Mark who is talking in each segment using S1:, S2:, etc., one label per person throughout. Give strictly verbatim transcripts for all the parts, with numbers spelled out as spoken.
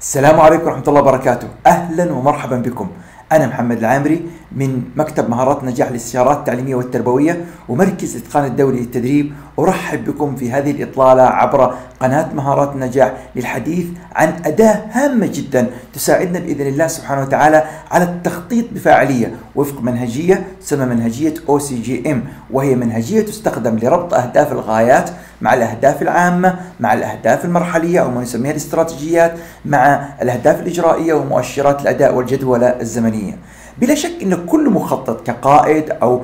S1: السلام عليكم ورحمة الله وبركاته. أهلا ومرحبا بكم. أنا محمد العامري من مكتب مهارات نجاح للاستشارات التعليمية والتربوية ومركز الإتقان الدولي للتدريب. أرحب بكم في هذه الإطلالة عبر قناة مهارات النجاح للحديث عن أداة هامة جدا تساعدنا بإذن الله سبحانه وتعالى على التخطيط بفاعلية وفق منهجية تسمى منهجية أو سي جي إم، وهي منهجية تستخدم لربط أهداف الغايات مع الأهداف العامة مع الأهداف المرحلية أو ما نسميها الاستراتيجيات مع الأهداف الإجرائية ومؤشرات الأداء والجدولة الزمنية. بلا شك أن كل مخطط كقائد أو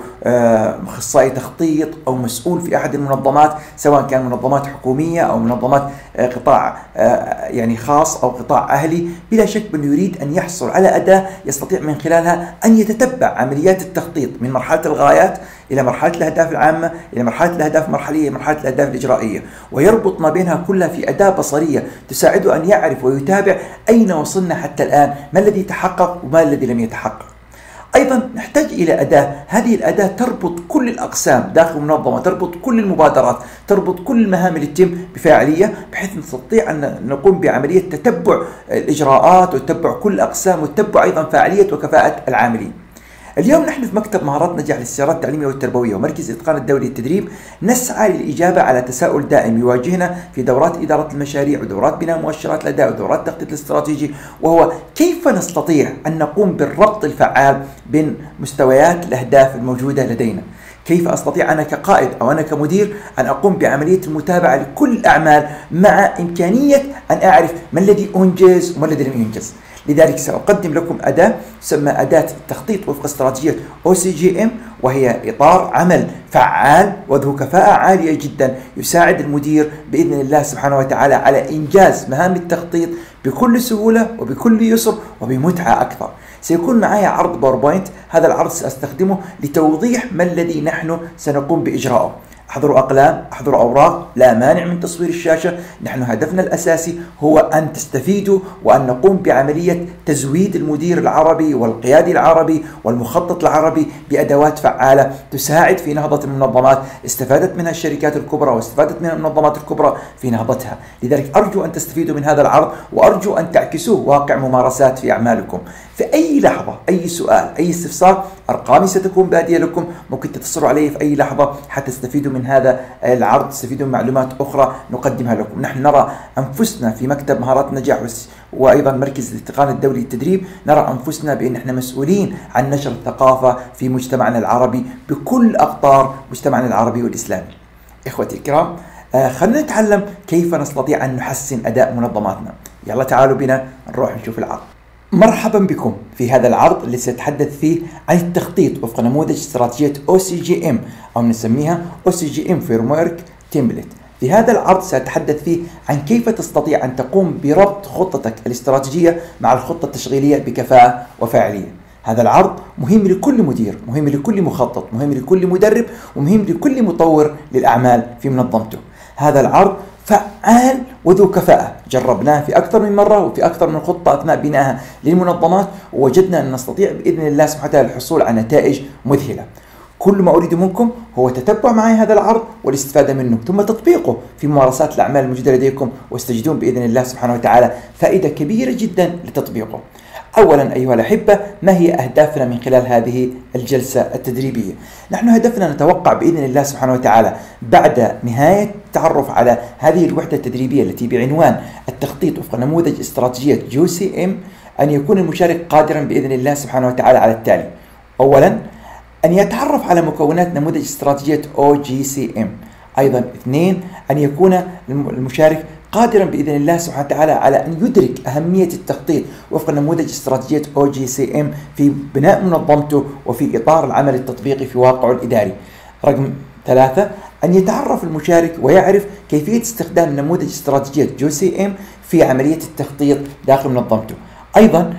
S1: أخصائي تخطيط أو مسؤول في أحد المنظمات، سواء كان منظمات حكومية أو منظمات قطاع يعني خاص أو قطاع أهلي، بلا شك أنه يريد أن يحصل على أداة يستطيع من خلالها أن يتتبع عمليات التخطيط من مرحلة الغايات إلى مرحلة الأهداف العامة إلى مرحلة الأهداف المرحلية إلى مرحلة الأهداف الإجرائية، ويربط ما بينها كلها في أداة بصرية تساعده أن يعرف ويتابع أين وصلنا حتى الآن، ما الذي تحقق وما الذي لم يتحقق. أيضا نحتاج إلى أداة، هذه الأداة تربط كل الأقسام داخل المنظمة، تربط كل المبادرات، تربط كل المهام اللي تتم بفاعلية، بحيث نستطيع أن نقوم بعملية تتبع الإجراءات وتتبع كل الأقسام وتتبع أيضا فاعلية وكفاءة العاملين. اليوم نحن في مكتب مهارات نجاح للاستشارات التعليمية والتربوية ومركز الإتقان الدولي للتدريب نسعى للإجابة على تساؤل دائم يواجهنا في دورات إدارة المشاريع ودورات بناء مؤشرات الأداء ودورات التخطيط الاستراتيجي، وهو كيف نستطيع أن نقوم بالربط الفعال بين مستويات الأهداف الموجودة لدينا. كيف أستطيع أنا كقائد أو أنا كمدير أن أقوم بعملية المتابعة لكل الأعمال مع إمكانية أن أعرف ما الذي أنجز وما الذي لم ينجز. لذلك سأقدم لكم أداة تسمى أداة التخطيط وفق استراتيجية أو سي جي إم، وهي إطار عمل فعال وذو كفاءة عالية جدا يساعد المدير بإذن الله سبحانه وتعالى على إنجاز مهام التخطيط بكل سهولة وبكل يسر وبمتعة أكثر. سيكون معي عرض باوربوينت، هذا العرض سأستخدمه لتوضيح ما الذي نحن سنقوم بإجراءه. احضروا أقلام، احضروا أوراق، لا مانع من تصوير الشاشة. نحن هدفنا الأساسي هو أن تستفيدوا وأن نقوم بعملية تزويد المدير العربي والقيادي العربي والمخطط العربي بأدوات فعالة تساعد في نهضة المنظمات. استفادت منها الشركات الكبرى واستفادت منها المنظمات الكبرى في نهضتها. لذلك أرجو أن تستفيدوا من هذا العرض وأرجو أن تعكسوه واقع ممارسات في أعمالكم. في أي لحظة أي سؤال أي استفسار، أرقامي ستكون بادية لكم، ممكن تتصلوا علي في أي لحظة حتى تستفيدوا من هذا العرض، تستفيدوا من معلومات أخرى نقدمها لكم. نحن نرى أنفسنا في مكتب مهارات النجاح وأيضا مركز الإتقان الدولي للتدريب، نرى أنفسنا بأن احنا مسؤولين عن نشر الثقافة في مجتمعنا العربي بكل أقطار مجتمعنا العربي والإسلامي. إخوتي الكرام، آه خلينا نتعلم كيف نستطيع أن نحسن أداء منظماتنا. يلا تعالوا بنا نروح نشوف العرض. مرحبا بكم في هذا العرض اللي سأتحدث فيه عن التخطيط وفق نموذج استراتيجية أو سي جي إم أو نسميها أو سي جي إم Framework Template. في هذا العرض سأتحدث فيه عن كيف تستطيع أن تقوم بربط خطتك الاستراتيجية مع الخطة التشغيلية بكفاءة وفاعلية. هذا العرض مهم لكل مدير، مهم لكل مخطط، مهم لكل مدرب، ومهم لكل مطور للأعمال في منظمته. هذا العرض فعال وذو كفاءة، جربناه في أكثر من مرة وفي أكثر من خطة أثناء بنائها للمنظمات، ووجدنا أن نستطيع بإذن الله سبحانه وتعالى الحصول على نتائج مذهلة. كل ما أريد منكم هو تتبع معي هذا العرض والاستفادة منه ثم تطبيقه في ممارسات الأعمال الموجودة لديكم، واستجدون بإذن الله سبحانه وتعالى فائدة كبيرة جدا لتطبيقه. أولا أيها الأحبة، ما هي أهدافنا من خلال هذه الجلسة التدريبية؟ نحن هدفنا نتوقع بإذن الله سبحانه وتعالى بعد نهاية التعرف على هذه الوحدة التدريبية التي بعنوان التخطيط وفق نموذج استراتيجية جو سي إم أن يكون المشارك قادرا بإذن الله سبحانه وتعالى على التالي: أولا أن يتعرف على مكونات نموذج استراتيجية أو جي سي إم. أيضا اثنين أن يكون المشارك قادرا بإذن الله سبحانه وتعالى على أن يدرك أهمية التخطيط وفق نموذج استراتيجية أو جي سي إم في بناء منظمته وفي إطار العمل التطبيقي في واقعه الإداري. رقم ثلاثة أن يتعرف المشارك ويعرف كيفية استخدام نموذج استراتيجية جو سي إم في عملية التخطيط داخل منظمته. أيضا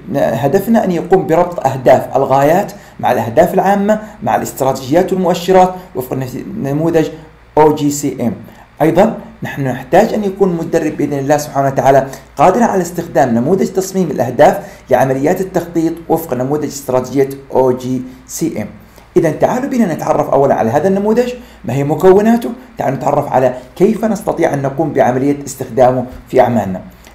S1: هدفنا أن يقوم بربط أهداف الغايات مع الأهداف العامة مع الاستراتيجيات والمؤشرات وفق نموذج أو جي سي إم. أيضا نحن نحتاج أن يكون مدرب بإذن الله سبحانه وتعالى قادر على استخدام نموذج تصميم الأهداف لعمليات التخطيط وفق نموذج استراتيجية أو جي سي إم. إذا تعالوا بنا نتعرف أولا على هذا النموذج، ما هي مكوناته، تعالوا نتعرف على كيف نستطيع أن نقوم بعملية استخدامه في أعمالنا.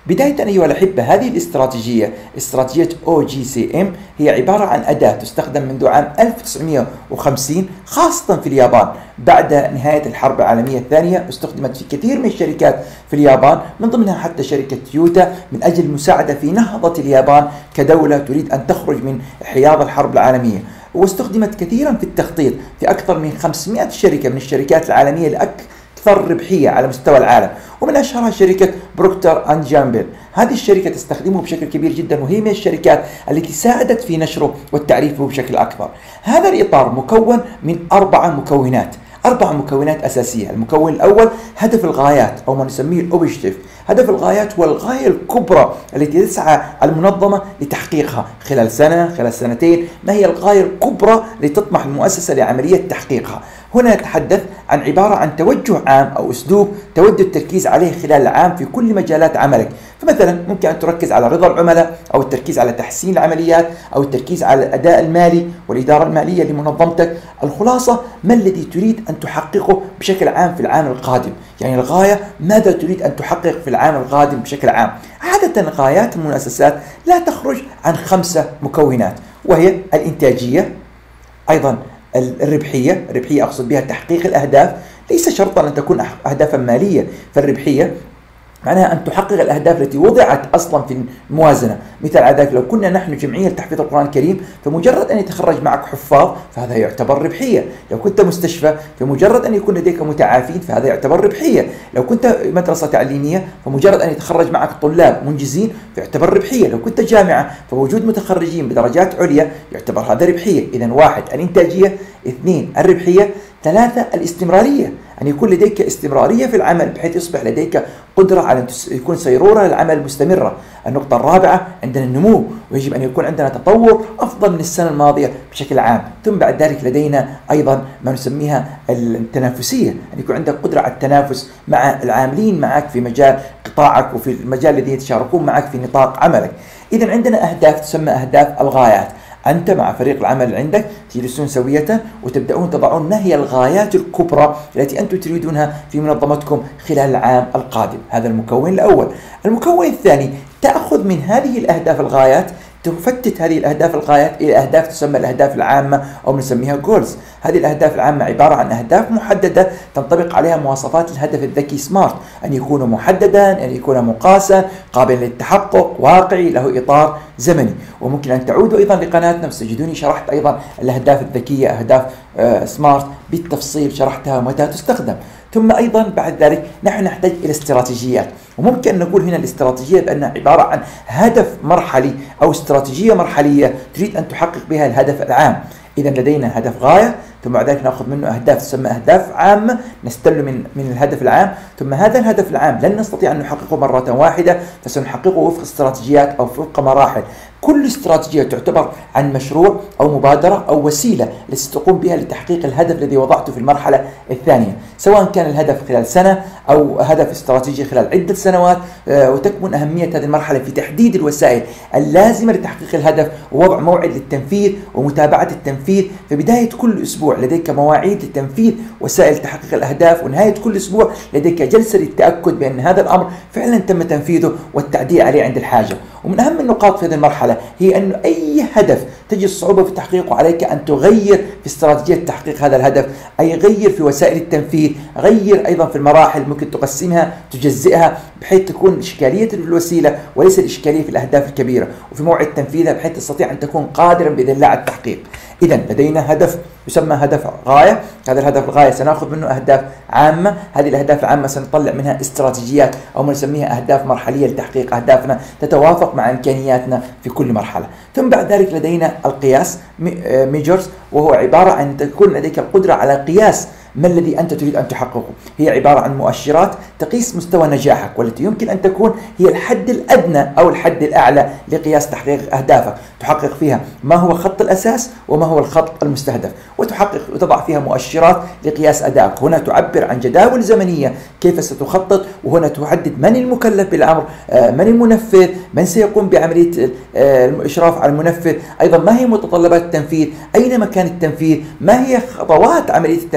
S1: بداية أيها الأحبة، هذه الاستراتيجية استراتيجية أو جي سي إم هي عبارة عن أداة تستخدم منذ عام ألف وتسعمئة وخمسين خاصة في اليابان بعد نهاية الحرب العالمية الثانية. استخدمت في كثير من الشركات في اليابان، من ضمنها حتى شركة تويوتا، من أجل المساعدة في نهضة اليابان كدولة تريد أن تخرج من حياض الحرب العالمية. واستخدمت كثيرا في التخطيط في أكثر من خمسمئة شركة من الشركات العالمية لأكثر أكثر ربحية على مستوى العالم، ومن أشهرها شركة بروكتر أند جامبل. هذه الشركة تستخدمه بشكل كبير جدا، وهي من الشركات التي ساعدت في نشره والتعريف به بشكل أكبر. هذا الإطار مكون من أربعة مكونات أربع مكونات أساسية. المكون الأول هدف الغايات أو ما نسميه الأوبجيكتيف. هدف الغايات هو الغاية الكبرى التي تسعى المنظمة لتحقيقها خلال سنة، خلال سنتين. ما هي الغاية الكبرى التي تطمح المؤسسة لعملية تحقيقها؟ هنا نتحدث عن عبارة عن توجه عام أو أسلوب تود التركيز عليه خلال العام في كل مجالات عملك. فمثلا ممكن أن تركز على رضا العملاء، أو التركيز على تحسين العمليات، أو التركيز على الأداء المالي والإدارة المالية لمنظمتك. الخلاصة، ما الذي تريد أن تحققه بشكل عام في العام القادم؟ يعني الغاية، ماذا تريد أن تحقق في العام القادم بشكل عام؟ عادة غايات المؤسسات لا تخرج عن خمسة مكونات، وهي الإنتاجية، أيضا الربحية. الربحية أقصد بها تحقيق الأهداف، ليس شرطا أن تكون أهدافا مالية. فالربحية معناها أن تحقق الأهداف التي وضعت أصلا في الموازنة. مثال على ذلك، لو كنا نحن جمعية تحفيظ القرآن الكريم، فمجرد أن يتخرج معك حفاظ فهذا يعتبر ربحية. لو كنت مستشفى، فمجرد أن يكون لديك متعافين فهذا يعتبر ربحية. لو كنت مدرسة تعليمية، فمجرد أن يتخرج معك طلاب منجزين فيعتبر ربحية. لو كنت جامعة، فوجود متخرجين بدرجات عليا يعتبر هذا ربحية. إذن واحد الإنتاجية، اثنين الربحية، ثلاثة الاستمرارية، أن يكون لديك استمرارية في العمل بحيث يصبح لديك قدرة على أن يكون سيرورة للعمل مستمرة. النقطة الرابعة عندنا النمو، ويجب أن يكون عندنا تطور أفضل من السنة الماضية بشكل عام. ثم بعد ذلك لدينا أيضا ما نسميها التنافسية، أن يكون عندك قدرة على التنافس مع العاملين معك في مجال قطاعك وفي المجال الذي يتشاركون معك في نطاق عملك. إذن عندنا أهداف تسمى أهداف الغايات. أنت مع فريق العمل عندك تجلسون سوية وتبدأون تضعون ما هي الغايات الكبرى التي أنتم تريدونها في منظمتكم خلال العام القادم. هذا المكون الأول. المكون الثاني، تأخذ من هذه الأهداف الغايات، تفتت هذه الأهداف الغايات إلى أهداف تسمى الأهداف العامة أو نسميها جولز. هذه الأهداف العامة عبارة عن أهداف محددة تنطبق عليها مواصفات الهدف الذكي سمارت، أن يكون محددا، أن يكون مقاسا، قابل للتحقق، واقعي، له إطار زمني. وممكن أن تعودوا أيضا لقناتنا، ستجدوني شرحت أيضا الأهداف الذكية، أهداف آه سمارت بالتفصيل، شرحتها ومتى تستخدم. ثم أيضا بعد ذلك نحن نحتاج إلى استراتيجيات، وممكن نقول هنا الاستراتيجية بأنها عبارة عن هدف مرحلي أو استراتيجية مرحلية تريد أن تحقق بها الهدف العام. إذا لدينا هدف غاية، ثم بعد ذلك نأخذ منه أهداف تسمى أهداف عامة نستل من من الهدف العام. ثم هذا الهدف العام لن نستطيع أن نحققه مرة واحدة، فسنحققه وفق استراتيجيات أو وفق مراحل. كل استراتيجية تعتبر عن مشروع أو مبادرة أو وسيلة التي تقوم بها لتحقيق الهدف الذي وضعته في المرحلة الثانية، سواء كان الهدف خلال سنة أو هدف استراتيجي خلال عدة سنوات. وتكمن أهمية هذه المرحلة في تحديد الوسائل اللازمة لتحقيق الهدف، ووضع موعد للتنفيذ ومتابعة التنفيذ. في بداية كل أسبوع لديك مواعيد لتنفيذ وسائل تحقيق الأهداف، ونهاية كل أسبوع لديك جلسة للتأكد بأن هذا الأمر فعلا تم تنفيذه والتعديل عليه عند الحاجة. ومن أهم النقاط في هذه المرحلة هي أن أي هدف تجد صعوبة في تحقيقه عليك أن تغير في استراتيجية تحقيق هذا الهدف، أي غير في وسائل التنفيذ، غير أيضا في المراحل، ممكن تقسمها تجزئها بحيث تكون الإشكالية في الوسيلة وليس الإشكالية في الأهداف الكبيرة، وفي موعد تنفيذها بحيث تستطيع أن تكون قادرا بإذن الله على التحقيق. إذا لدينا هدف يسمى هدف غاية، هذا الهدف الغاية سنأخذ منه أهداف عامة، هذه الأهداف العامة سنطلع منها استراتيجيات أو ما نسميها أهداف مرحلية لتحقيق أهدافنا تتوافق مع إمكانياتنا في كل مرحلة. ثم بعد ذلك لدينا القياس ميجرز، وهو عبارة عن أن تكون لديك القدرة على قياس ما الذي أنت تريد أن تحققه. هي عبارة عن مؤشرات تقيس مستوى نجاحك، والتي يمكن أن تكون هي الحد الأدنى أو الحد الأعلى لقياس تحقيق أهدافك. تحقق فيها ما هو خط الأساس وما هو الخط المستهدف، وتحقق وتضع فيها مؤشرات لقياس أدائك. هنا تعبر عن جداول زمنية كيف ستخطط، وهنا تحدد من المكلف بالأمر، من المنفذ، من سيقوم بعملية الإشراف على المنفذ، أيضا ما هي متطلبات التنفيذ، أين مكان التنفيذ، ما هي خطوات عملية التنفيذ التي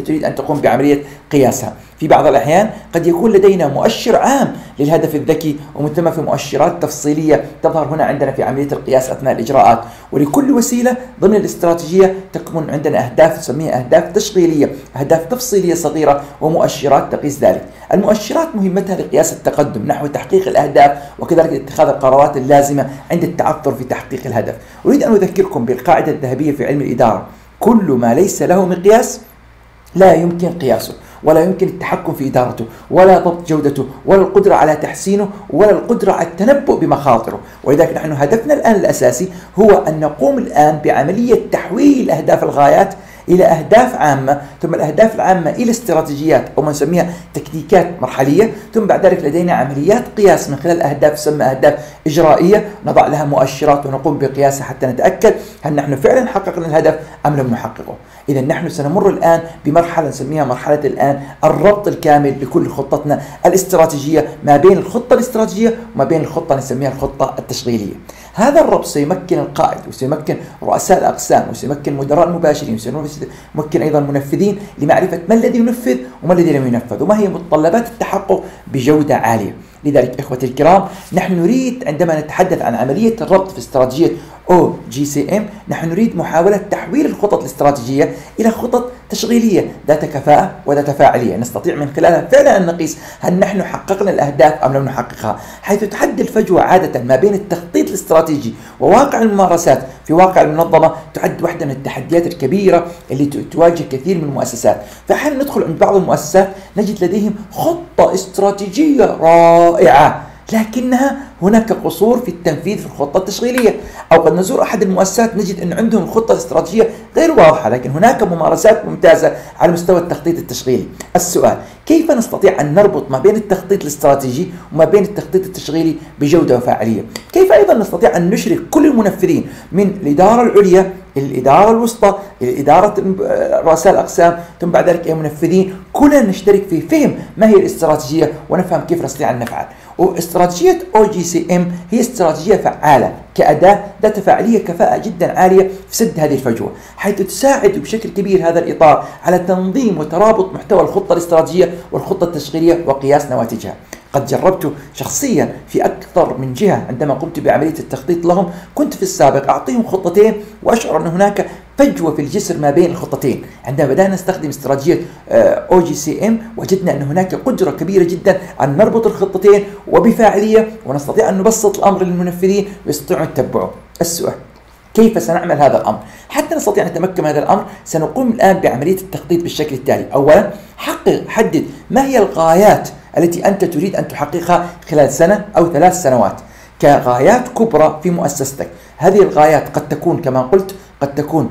S1: تريد أن تقوم بعملية قياسها. في بعض الأحيان قد يكون لدينا مؤشر عام للهدف الذكي، ومن ثم في مؤشرات تفصيلية تظهر هنا عندنا في عملية القياس أثناء الإجراءات. ولكل وسيلة ضمن الاستراتيجية تكون عندنا أهداف تسميها أهداف تشغيلية، أهداف تفصيلية صغيرة، ومؤشرات تقيس ذلك. المؤشرات مهمتها لقياس التقدم نحو تحقيق الأهداف، وكذلك اتخاذ القرارات اللازمة عند التعثر في تحقيق الهدف. أريد أن أذكركم بالقاعدة الذهبية في علم الإدارة: كل ما ليس له مقياس لا يمكن قياسه، ولا يمكن التحكم في إدارته، ولا ضبط جودته، ولا القدرة على تحسينه، ولا القدرة على التنبؤ بمخاطره. ولذلك نحن هدفنا الآن الأساسي هو أن نقوم الآن بعملية تحويل أهداف الغايات إلى أهداف عامة، ثم الأهداف العامة إلى استراتيجيات أو ما نسميها تكتيكات مرحلية، ثم بعد ذلك لدينا عمليات قياس من خلال أهداف تسمى أهداف إجرائية، نضع لها مؤشرات ونقوم بقياسها حتى نتأكد هل نحن فعلا حققنا الهدف أم لم نحققه. إذا نحن سنمر الآن بمرحلة نسميها مرحلة الآن الربط الكامل لكل خطتنا الاستراتيجية ما بين الخطة الاستراتيجية وما بين الخطة نسميها الخطة التشغيلية. هذا الربط سيمكن القائد، وسيمكن رؤساء الأقسام، وسيمكن مدراء المباشرين، وسيمكن أيضا المنفذين لمعرفة ما الذي ينفذ وما الذي لم ينفذ، وما هي متطلبات التحقق بجودة عالية. لذلك إخوتي الكرام، نحن نريد عندما نتحدث عن عملية الربط في استراتيجية أو جي سي إم، نحن نريد محاولة تحويل الخطط الاستراتيجية إلى خطط تشغيلية ذات كفاءة وذات فاعلية، نستطيع من خلالها فعلا أن نقيس هل نحن حققنا الأهداف أم لم نحققها، حيث تحد الفجوة عادة ما بين التخطيط الاستراتيجي وواقع الممارسات في واقع المنظمة تعد واحدة من التحديات الكبيرة اللي تواجه كثير من المؤسسات. فأحيانا ندخل عند بعض المؤسسات نجد لديهم خطة استراتيجية رائعة، لكنها هناك قصور في التنفيذ في الخطة التشغيلية. أو قد نزور أحد المؤسسات نجد أن عندهم الخطة الاستراتيجية غير واضحة، لكن هناك ممارسات ممتازة على مستوى التخطيط التشغيلي. السؤال: كيف نستطيع أن نربط ما بين التخطيط الاستراتيجي وما بين التخطيط التشغيلي بجودة وفاعلية؟ كيف أيضا نستطيع أن نشرك كل المنفذين من الإدارة العليا إلى الإدارة الوسطى إلى إدارة رؤساء الأقسام، ثم بعد ذلك المنفذين، كلنا نشترك في فهم ما هي الاستراتيجية ونفهم كيف نستطيع أن نفعل. واستراتيجية أو جي سي إم هي استراتيجية فعالة كأداة ذات فاعلية كفاءة جدا عالية في سد هذه الفجوة، حيث تساعد بشكل كبير هذا الإطار على تنظيم وترابط محتوى الخطة الاستراتيجية والخطة التشغيلية وقياس نواتجها. قد جربت شخصيا في أكثر من جهة عندما قمت بعملية التخطيط لهم. كنت في السابق أعطيهم خطتين وأشعر أن هناك فجوة في الجسر ما بين الخطتين. عندما بدأنا نستخدم استراتيجية أو جي سي إم وجدنا أن هناك قدرة كبيرة جدا أن نربط الخطتين وبفاعلية، ونستطيع أن نبسط الأمر للمنفذين ويستطيعون يتبعوا. السؤال: كيف سنعمل هذا الأمر؟ حتى نستطيع أن نتمكن من هذا الأمر سنقوم الآن بعملية التخطيط بالشكل التالي. أولا، حقق حدد ما هي الغايات التي أنت تريد أن تحققها خلال سنة أو ثلاث سنوات كغايات كبرى في مؤسستك. هذه الغايات قد تكون كما قلت قد تكون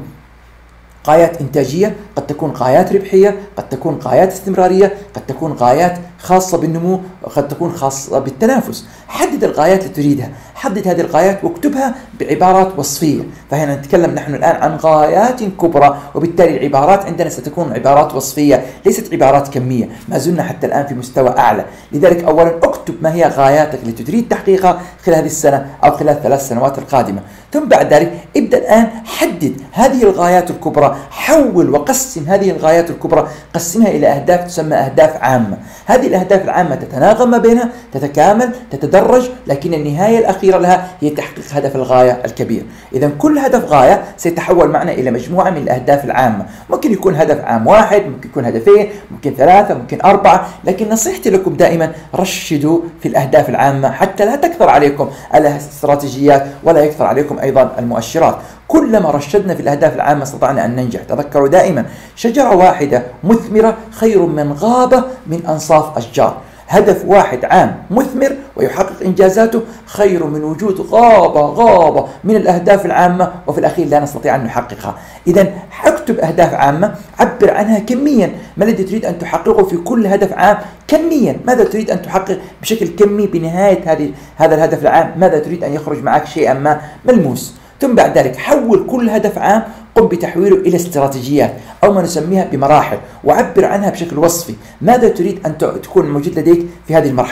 S1: غايات إنتاجية، قد تكون غايات ربحية، قد تكون غايات استمرارية، قد تكون غايات خاصة بالنمو، وقد تكون خاصة بالتنافس. حدد الغايات اللي تريدها، حدد هذه الغايات واكتبها بعبارات وصفية. فهنا نتكلم نحن الآن عن غايات كبرى، وبالتالي العبارات عندنا ستكون عبارات وصفية ليست عبارات كمية. ما زلنا حتى الآن في مستوى أعلى. لذلك أولا اكتب ما هي غاياتك التي تريد تحقيقها خلال هذه السنة أو خلال ثلاث سنوات القادمة. ثم بعد ذلك ابدأ الآن حدد هذه الغايات الكبرى، حول وقسم هذه الغايات الكبرى، قسمها إلى أهداف تسمى أهداف عامة. هذه الأهداف العامة تتناغم ما بينها، تتكامل، تتدرج، لكن النهاية الأخيرة لها هي تحقيق هدف الغاية الكبير. إذا كل هدف غاية سيتحول معنا إلى مجموعة من الأهداف العامة. ممكن يكون هدف عام واحد، ممكن يكون هدفين، ممكن ثلاثة، ممكن أربعة، لكن نصيحتي لكم دائما رشدوا في الأهداف العامة حتى لا تكثر عليكم الاستراتيجيات ولا يكثر عليكم أيضا المؤشرات. كلما رشدنا في الأهداف العامة استطعنا أن ننجح. تذكروا دائما: شجرة واحدة مثمرة خير من غابة من أنصاف أشجار. هدف واحد عام مثمر ويحقق إنجازاته خير من وجود غابة غابة من الأهداف العامة وفي الأخير لا نستطيع أن نحققها. إذا اكتب أهداف عامة، عبر عنها كميا. ما الذي تريد أن تحققه في كل هدف عام كميا؟ ماذا تريد أن تحقق بشكل كمي بنهاية هذه هذا الهدف العام؟ ماذا تريد أن يخرج معك شيئا ما ملموس؟ ثم بعد ذلك حول كل هدف عام، قم بتحويله إلى استراتيجيات أو ما نسميها بمراحل، وعبر عنها بشكل وصفي. ماذا تريد أن تكون موجود لديك في هذه المرحلة؟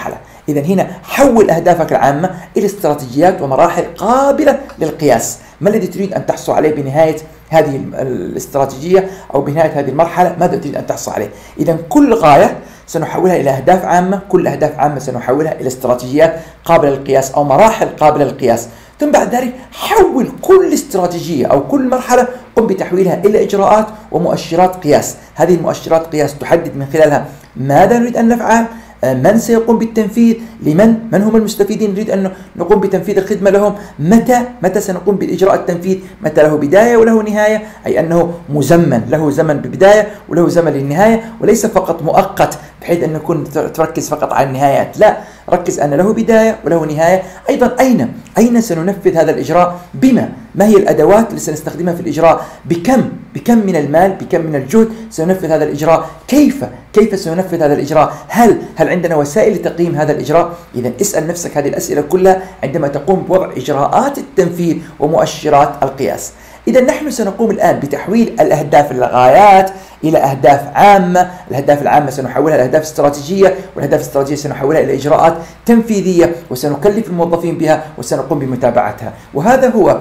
S1: إذا هنا حول أهدافك العامة إلى استراتيجيات ومراحل قابلة للقياس. ما الذي تريد أن تحصل عليه بنهاية هذه الاستراتيجية أو بنهاية هذه المرحلة؟ ماذا تريد أن تحصل عليه؟ إذا كل غاية سنحولها إلى أهداف عامة، كل أهداف عامة سنحولها إلى استراتيجيات قابلة للقياس أو مراحل قابلة للقياس. ثم بعد ذلك حول كل استراتيجية أو كل مرحلة قم بتحويلها إلى إجراءات ومؤشرات قياس. هذه المؤشرات قياس تحدد من خلالها ماذا نريد أن نفعل، من سيقوم بالتنفيذ، لمن من هم المستفيدين نريد أن نقوم بتنفيذ الخدمة لهم، متى متى سنقوم بإجراء التنفيذ، متى له بداية وله نهاية، أي أنه مزمن، له زمن ببداية وله زمن للنهاية، وليس فقط مؤقت بحيث أن نكون تركز فقط على النهايات، لا، ركز أن له بداية وله نهاية. أيضا أين أين سننفذ هذا الإجراء، بما ما هي الأدوات اللي سنستخدمها في الإجراء، بكم بكم من المال، بكم من الجهد سننفذ هذا الإجراء، كيف كيف سننفذ هذا الإجراء، هل هل عندنا وسائل لتقييم هذا الإجراء. إذا اسأل نفسك هذه الأسئلة كلها عندما تقوم بوضع إجراءات التنفيذ ومؤشرات القياس. إذا نحن سنقوم الآن بتحويل الأهداف الغايات إلى أهداف عامة، الأهداف العامة سنحولها إلى أهداف استراتيجية، والأهداف الاستراتيجية سنحولها إلى إجراءات تنفيذية، وسنكلف الموظفين بها وسنقوم بمتابعتها. وهذا هو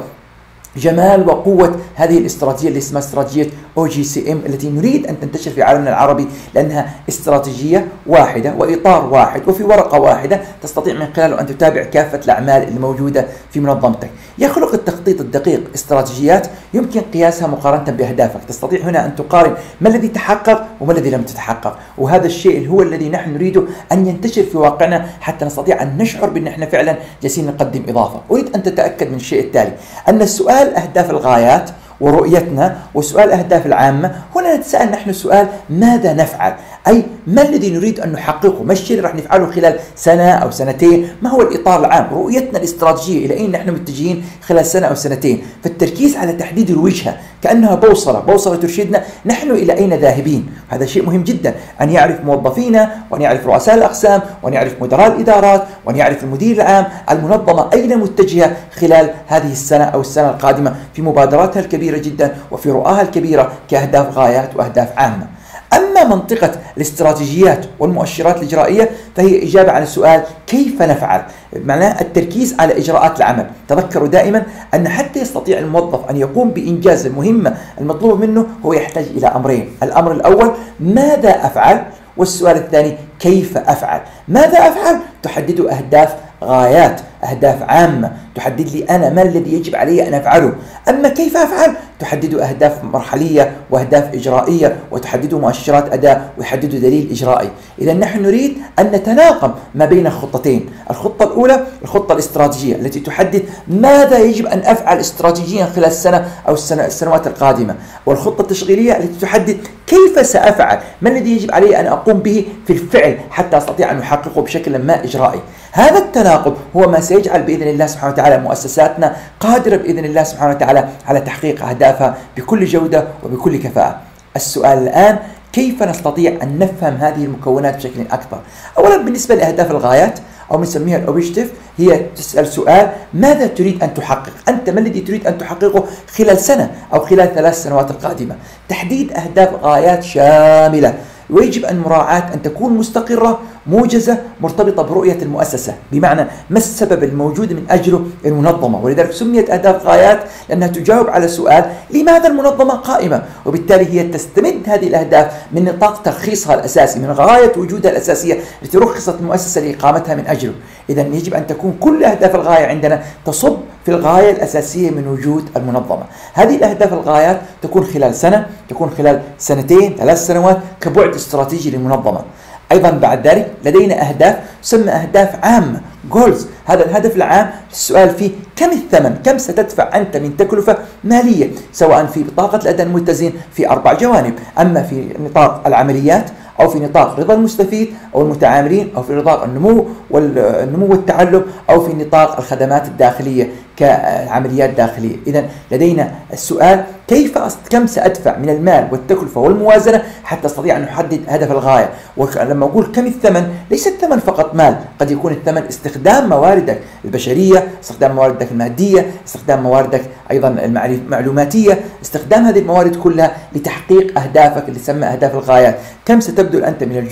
S1: جمال وقوة هذه الاستراتيجية اللي اسمها استراتيجية أو جي سي إم التي نريد أن تنتشر في عالمنا العربي، لأنها استراتيجية واحدة وإطار واحد وفي ورقة واحدة تستطيع من خلاله أن تتابع كافة الأعمال الموجودة في منظمتك. يخلق التخطيط الدقيق استراتيجيات يمكن قياسها مقارنة بأهدافك. تستطيع هنا أن تقارن ما الذي تحقق وما الذي لم تتحقق، وهذا الشيء هو الذي نحن نريده أن ينتشر في واقعنا حتى نستطيع أن نشعر بأن نحن فعلا جالسين نقدم إضافة. أريد أن تتأكد من الشيء التالي، أن السؤال أهداف الغايات ورؤيتنا وسؤال أهداف العامة، هنا نتساءل نحن سؤال ماذا نفعل، أي ما الذي نريد أن نحققه، ما الشيء اللي راح نفعله خلال سنة أو سنتين، ما هو الإطار العام، رؤيتنا الاستراتيجية إلى أين نحن متجهين خلال سنة أو سنتين. فالتركيز على تحديد الوجهة كأنها بوصلة بوصلة ترشدنا نحن إلى أين ذاهبين. هذا شيء مهم جدا، أن يعرف موظفينا وأن يعرف رؤساء الأقسام وأن يعرف مدراء الإدارات وأن يعرف المدير العام المنظمة أين متجهة خلال هذه السنة أو السنة القادمة في مبادراتها الكبيرة جدا وفي رؤاها الكبيرة كأهداف غايات وأهداف عامة. أما منطقة الاستراتيجيات والمؤشرات الإجرائية فهي إجابة على السؤال كيف نفعل، معناه التركيز على إجراءات العمل. تذكروا دائما أن حتى يستطيع الموظف أن يقوم بإنجاز المهمة المطلوبة منه هو يحتاج إلى أمرين، الأمر الأول ماذا أفعل، والسؤال الثاني كيف أفعل. ماذا أفعل تحدد أهداف غايات، أهداف عامة تحدد لي أنا ما الذي يجب علي أن أفعله. أما كيف أفعل تحدد أهداف مرحلية وأهداف إجرائية وتحدد مؤشرات أداء ويحدد دليل إجرائي. إذا نحن نريد أن نتناغم ما بين الخطتين. الخطة الأولى الخطة الاستراتيجية التي تحدد ماذا يجب أن أفعل استراتيجيا خلال السنة أو السنة السنوات القادمة، والخطة التشغيلية التي تحدد كيف سأفعل، ما الذي يجب علي أن أقوم به في الفعل حتى أستطيع أن أحققه بشكل ما إجرائي. هذا التناقض هو ما سيجعل بإذن الله سبحانه وتعالى مؤسساتنا قادرة بإذن الله سبحانه وتعالى على تحقيق أهدافها بكل جودة وبكل كفاءة. السؤال الآن كيف نستطيع أن نفهم هذه المكونات بشكل أكبر؟ أولا بالنسبة لأهداف الغايات أو نسميها الأوبجيكتيف، هي تسأل سؤال ماذا تريد أن تحقق؟ أنت ما الذي تريد أن تحققه خلال سنة أو خلال ثلاث سنوات القادمة؟ تحديد أهداف غايات شاملة، ويجب أن مراعاة أن تكون مستقرة موجزة مرتبطة برؤية المؤسسة، بمعنى ما السبب الموجود من أجله المنظمة، ولذلك سميت أهداف غايات لأنها تجاوب على سؤال لماذا المنظمة قائمة، وبالتالي هي تستمد هذه الأهداف من نطاق ترخيصها الأساسي، من غاية وجودها الأساسية التي رخصت المؤسسة لإقامتها من أجله. إذا يجب أن تكون كل أهداف الغاية عندنا تصب في الغاية الأساسية من وجود المنظمة. هذه الأهداف الغايات تكون خلال سنة، تكون خلال سنتين، ثلاث سنوات كبعد استراتيجي للمنظمة. أيضا بعد ذلك لدينا أهداف تسمى أهداف عامة جولز. هذا الهدف العام السؤال فيه كم الثمن، كم ستدفع أنت من تكلفة مالية، سواء في بطاقة الأداء الملتزم في أربع جوانب، أما في نطاق العمليات أو في نطاق رضا المستفيد أو المتعاملين أو في نطاق النمو والنمو والتعلم أو في نطاق الخدمات الداخلية كعمليات داخلية. إذا لدينا السؤال كيف كم سأدفع من المال والتكلفة والموازنة حتى أستطيع أن نحدد هدف الغاية. ولما أقول كم الثمن ليس الثمن فقط مال، قد يكون الثمن استخدام مواردك البشرية، استخدام مواردك المادية، استخدام مواردك أيضا المعلوماتية، استخدام هذه الموارد كلها لتحقيق أهدافك اللي تسمى أهداف الغايات. كم ستبذل أنت من الجهد،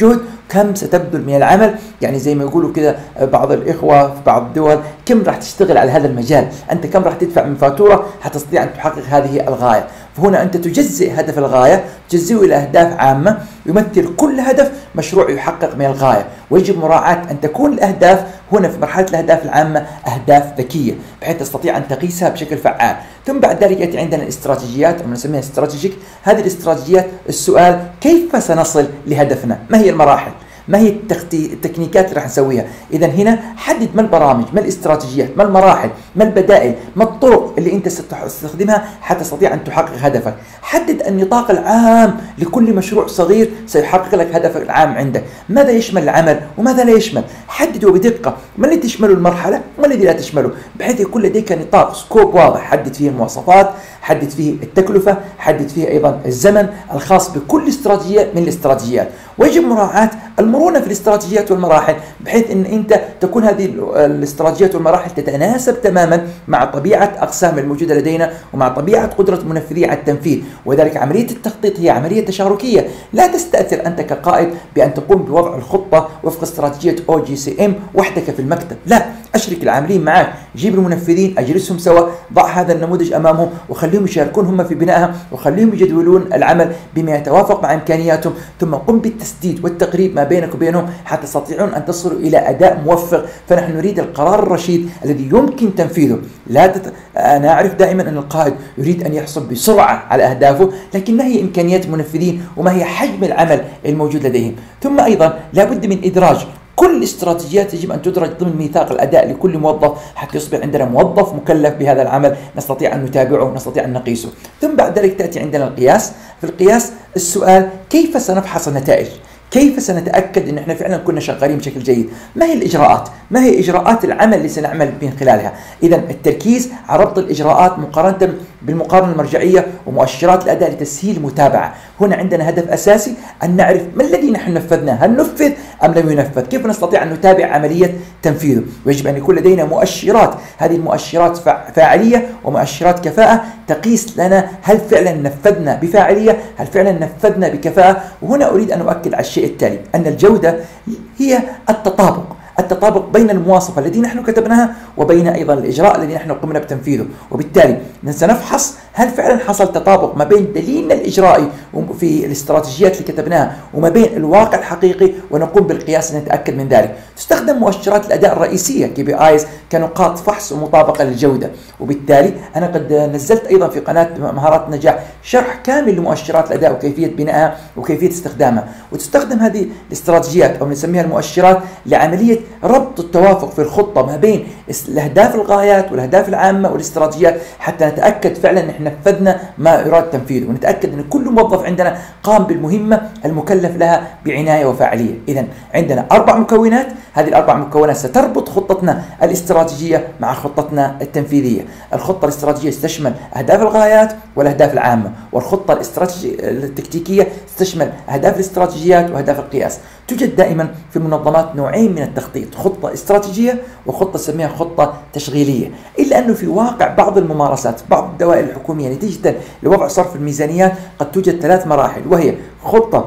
S1: كم ستبذل من العمل، يعني زي ما يقولوا كده بعض الإخوة في بعض الدول، كم راح تشتغل على هذا المجال، أنت كم راح تدفع من فاتورة حتى تستطيع أن تحقق هذه الغاية. فهنا أنت تجزئ هدف الغاية، تجزئه إلى أهداف عامة يمثل كل هدف مشروع يحقق من الغاية، ويجب مراعاة أن تكون الأهداف هنا في مرحلة الأهداف العامة أهداف ذكية بحيث تستطيع أن تقيسها بشكل فعال. ثم بعد ذلك يأتي عندنا الاستراتيجيات، أو نسميها استراتيجيك. هذه الاستراتيجيات السؤال كيف سنصل لهدفنا؟ ما هي المراحل؟ ما هي التكنيكات اللي راح نسويها؟ إذا هنا حدد ما البرامج، ما الاستراتيجيات، ما المراحل، ما البدائل، ما الطرق اللي أنت ستستخدمها حتى تستطيع أن تحقق هدفك. حدد النطاق العام لكل مشروع صغير سيحقق لك هدفك العام عندك. ماذا يشمل العمل وماذا لا يشمل؟ حدده بدقة. ما الذي تشمله المرحلة وما الذي لا تشمله، بحيث يكون لديك نطاق سكوب واضح. حدد فيه المواصفات، حدد فيه التكلفة، حدد فيه أيضا الزمن الخاص بكل استراتيجية من الاستراتيجيات. ويجب مراعاة المرونة في الاستراتيجيات والمراحل بحيث أن أنت تكون هذه الاستراتيجيات والمراحل تتناسب تماما مع طبيعة أقسام الموجودة لدينا ومع طبيعة قدرة المنفذين على التنفيذ. وذلك عملية التخطيط هي عملية تشاركية، لا تستأثر أنت كقائد بأن تقوم بوضع الخطة وفق استراتيجية أو جي سي إم وحدك في المكتب، لا، أشرك العاملين معك، جيب المنفذين، أجلسهم سوا، ضع هذا النموذج أمامهم وخليهم يشاركون هم في بنائها، وخليهم يجدولون العمل بما يتوافق مع إمكانياتهم، ثم قم بالتسديد والتقريب ما بينك وبينهم حتى تستطيعون أن تصلوا إلى أداء موفق. فنحن نريد القرار الرشيد الذي يمكن تنفيذه. لا تت... أنا أعرف دائما أن القائد يريد أن يحصل بسرعة على أهدافه، لكن ما هي إمكانيات المنفذين وما هي حجم العمل الموجود لديهم. ثم أيضا لابد من إدراج كل الاستراتيجيات، يجب أن تدرج ضمن ميثاق الأداء لكل موظف حتى يصبح عندنا موظف مكلف بهذا العمل نستطيع أن نتابعه ونستطيع أن نقيسه. ثم بعد ذلك تأتي عندنا القياس. في القياس السؤال كيف سنفحص النتائج؟ كيف سنتأكد أن احنا فعلا كنا شغالين بشكل جيد؟ ما هي الإجراءات؟ ما هي إجراءات العمل اللي سنعمل من خلالها؟ إذا التركيز على ربط الإجراءات مقارنة بالمقارنة المرجعية ومؤشرات الأداء لتسهيل المتابعة. هنا عندنا هدف أساسي أن نعرف ما الذي نحن نفذناه، هل نفذ أم لم ينفذ؟ كيف نستطيع أن نتابع عملية تنفيذه؟ ويجب أن يكون لدينا مؤشرات، هذه المؤشرات فاعلية ومؤشرات كفاءة تقيس لنا هل فعلا نفذنا بفاعلية، هل فعلا نفذنا بكفاءة. وهنا أريد أن أؤكد على الشيء التالي، أن الجودة هي التطابق التطابق بين المواصفة التي نحن كتبناها وبين أيضا الإجراء الذي نحن قمنا بتنفيذه. وبالتالي سنفحص هل فعلا حصل تطابق ما بين دليلنا الإجرائي في الاستراتيجيات اللي كتبناها وما بين الواقع الحقيقي، ونقوم بالقياس لنتأكد من ذلك. تستخدم مؤشرات الأداء الرئيسية كي بي آيز كنقاط فحص ومطابقة للجودة. وبالتالي أنا قد نزلت أيضا في قناة مهارات النجاح شرح كامل لمؤشرات الأداء وكيفية بنائها وكيفية استخدامها. وتستخدم هذه الاستراتيجيات أو نسميها المؤشرات لعملية ربط التوافق في الخطة ما بين الأهداف الغايات والأهداف العامة والاستراتيجيات حتى نتأكد فعلا أن نفذنا ما يراد تنفيذه، ونتأكد أن كل موظف عندنا قام بالمهمة المكلف لها بعناية وفاعلية. إذن عندنا أربع مكونات، هذه الأربع مكونات ستربط خطتنا الاستراتيجية مع خطتنا التنفيذية. الخطة الاستراتيجية تشمل أهداف الغايات والأهداف العامة، والخطة الاستراتيجية التكتيكية تشمل أهداف الاستراتيجيات وأهداف القياس. توجد دائما في المنظمات نوعين من التخطيط، خطة استراتيجية وخطة نسميها خطة تشغيلية، إلا أنه في واقع بعض الممارسات بعض الدوائر الحكومية نتيجة لوضع صرف الميزانيات قد توجد ثلاث مراحل، وهي خطة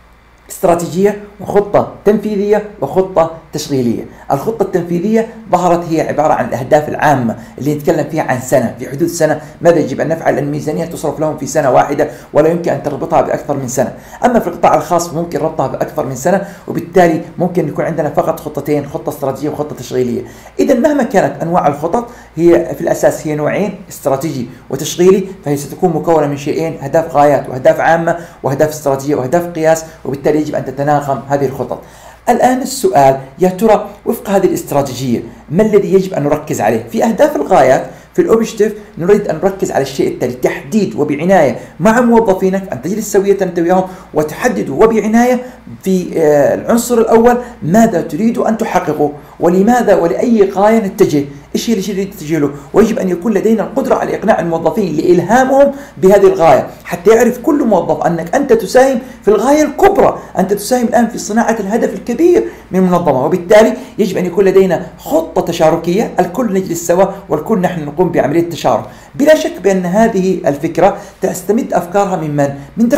S1: استراتيجية وخطة تنفيذية وخطة تشغيلية. الخطة التنفيذية ظهرت هي عبارة عن الأهداف العامة اللي نتكلم فيها عن سنة، في حدود سنة ماذا يجب أن نفعل، الميزانية تصرف لهم في سنة واحدة ولا يمكن أن تربطها بأكثر من سنة. أما في القطاع الخاص ممكن ربطها بأكثر من سنة، وبالتالي ممكن يكون عندنا فقط خطتين، خطة استراتيجية وخطة تشغيلية. إذا مهما كانت أنواع الخطط هي في الأساس هي نوعين، استراتيجي وتشغيلي، فهي ستكون مكونة من شيئين، أهداف غايات وأهداف عامة وأهداف استراتيجية وأهداف قياس، وبالتالي يجب أن تتناغم هذه الخطط. الآن السؤال، يا ترى وفق هذه الاستراتيجية ما الذي يجب أن نركز عليه؟ في أهداف الغايات في الأوبجكتيف نريد أن نركز على الشيء التالي، تحديد وبعناية مع موظفينك، أن تجلس سوية أنت وياهم وتحددوا وبعناية في العنصر الأول ماذا تريد أن تحققه ولماذا ولأي غاية نتجه، إيش هي الشيء اللي نتجه له، ويجب أن يكون لدينا القدرة على إقناع الموظفين لإلهامهم بهذه الغاية حتى يعرف كل موظف أنك أنت تساهم في الغاية الكبرى، أنت تساهم الآن في صناعة الهدف الكبير من المنظمة. وبالتالي يجب أن يكون لدينا خطة تشاركية، الكل نجلس سوا والكل نحن نقوم بعملية تشارك. بلا شك بأن هذه الفكرة تستمد أفكارها من من؟ من دراكر.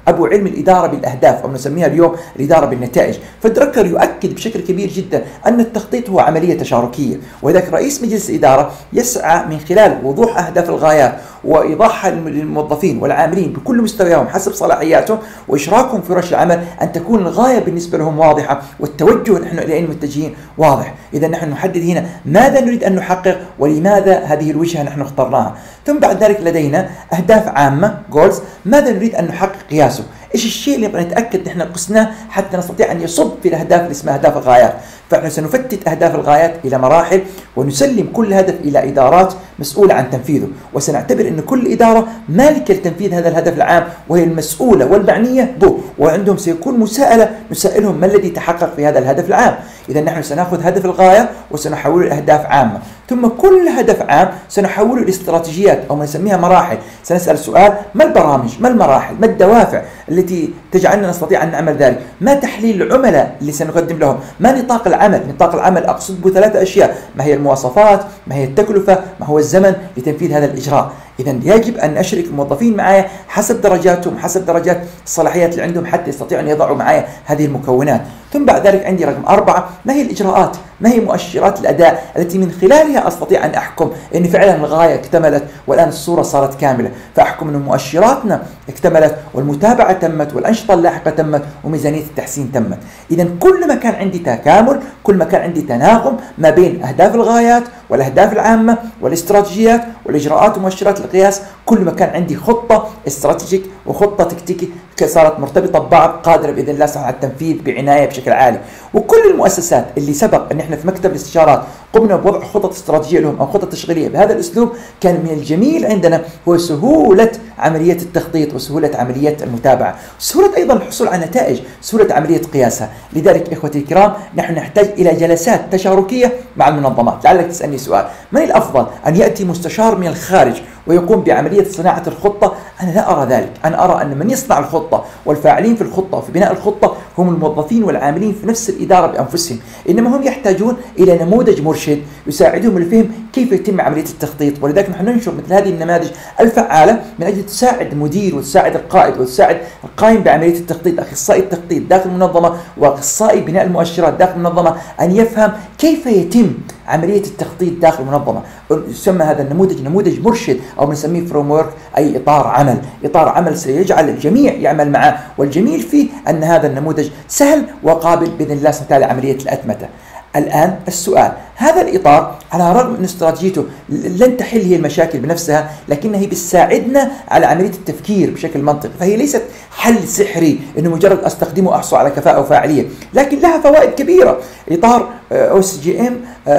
S1: أبو علم الإدارة بالأهداف، أو نسميها اليوم الإدارة بالنتائج. فدركر يؤكد بشكل كبير جدا أن التخطيط هو عملية تشاركية، ولذلك رئيس مجلس الإدارة يسعى من خلال وضوح أهداف الغايات وإيضاحها للموظفين والعاملين بكل مستوياتهم حسب صلاحياتهم وإشراكهم في ورش العمل، أن تكون الغاية بالنسبة لهم واضحة والتوجه نحن إليه متجهين واضح. إذا نحن نحدد هنا ماذا نريد أن نحقق ولماذا هذه الوجهة نحن اخترناها. ثم بعد ذلك لدينا أهداف عامة جولز، ماذا نريد أن نحقق قياسه، إيش الشيء اللي نبغى نتأكد نحن قسناه حتى نستطيع أن يصب في الأهداف اللي اسمها أهداف الغايات. فنحن سنفتت أهداف الغايات إلى مراحل ونسلم كل هدف إلى إدارات مسؤولة عن تنفيذه، وسنعتبر أن كل إدارة مالكة لتنفيذ هذا الهدف العام وهي المسؤولة والمعنية به، وعندهم سيكون مساءلة نسائلهم ما الذي تحقق في هذا الهدف العام. إذا نحن سنأخذ هدف الغاية وسنحوله إلى أهداف عامة، ثم كل هدف عام سنحوله لاستراتيجيات أو ما نسميها مراحل. سنسأل سؤال: ما البرامج، ما المراحل، ما الدوافع التي تجعلنا نستطيع أن نعمل ذلك، ما تحليل العملاء اللي سنقدم لهم، ما نطاق العمل. نطاق العمل أقصد بثلاثة أشياء: ما هي المواصفات، ما هي التكلفة، ما هو الزمن لتنفيذ هذا الإجراء. إذا يجب أن أشرك الموظفين معي حسب درجاتهم، حسب درجات الصلاحيات اللي عندهم، حتى يستطيعوا أن يضعوا معي هذه المكونات. ثم بعد ذلك عندي رقم أربعة: ما هي الإجراءات، ما هي مؤشرات الأداء التي من خلالها أستطيع أن أحكم أن فعلا الغاية اكتملت والآن الصورة صارت كاملة، فأحكم أن مؤشراتنا اكتملت والمتابعة تمت والأنشطة اللاحقة تمت وميزانية التحسين تمت. إذا كل ما كان عندي تكامل، كل ما كان عندي تناغم ما بين أهداف الغايات والأهداف العامة والاستراتيجيات والإجراءات ومؤشرات القياس، كل ما كان عندي خطة استراتيجيك وخطة تكتيكي صارت مرتبطة ببعض، قادرة بإذن الله على التنفيذ بعناية بشكل عالي. وكل المؤسسات اللي سبق أن احنا في مكتب الاستشارات قمنا بوضع خطط استراتيجية لهم أو خطط تشغيلية بهذا الأسلوب، كان من الجميل عندنا هو سهولة عملية التخطيط وسهولة عملية المتابعة، سهولة أيضا الحصول على نتائج، سهولة عملية قياسها. لذلك إخوتي الكرام نحن نحتاج إلى جلسات تشاركية مع المنظمات. لعلك تسألني سؤال: من الأفضل، أن يأتي مستشار من الخارج ويقوم بعملية صناعة الخطة؟ أنا لا أرى ذلك. أنا أرى أن من يصنع الخطة والفاعلين في الخطة وفي بناء الخطة هم الموظفين والعاملين في نفس الإدارة بأنفسهم، إنما هم يحتاجون إلى نموذج مرشد يساعدهم الفهم كيف يتم عملية التخطيط. ولذلك نحن ننشر مثل هذه النماذج الفعالة من أجل تساعد المدير وتساعد القائد وتساعد القائم بعملية التخطيط، أخصائي التخطيط داخل المنظمة وأخصائي بناء المؤشرات داخل المنظمة، أن يفهم كيف يتم عملية التخطيط داخل المنظمة. يسمى هذا النموذج نموذج مرشد أو نسميه فريم ورك، أي إطار عمل، إطار عمل سيجعل الجميع يعمل معه. والجميل فيه أن هذا النموذج سهل وقابل بإذن الله سبحانه وتعالى عملية الأتمتة. الآن السؤال: هذا الإطار على الرغم من استراتيجيته لن تحل هي المشاكل بنفسها، لكنها هي بتساعدنا على عملية التفكير بشكل منطقي، فهي ليست حل سحري إنه مجرد أستخدمه وأحصل على كفاءة وفاعلية، لكن لها فوائد كبيرة. إطار أو اس جي ام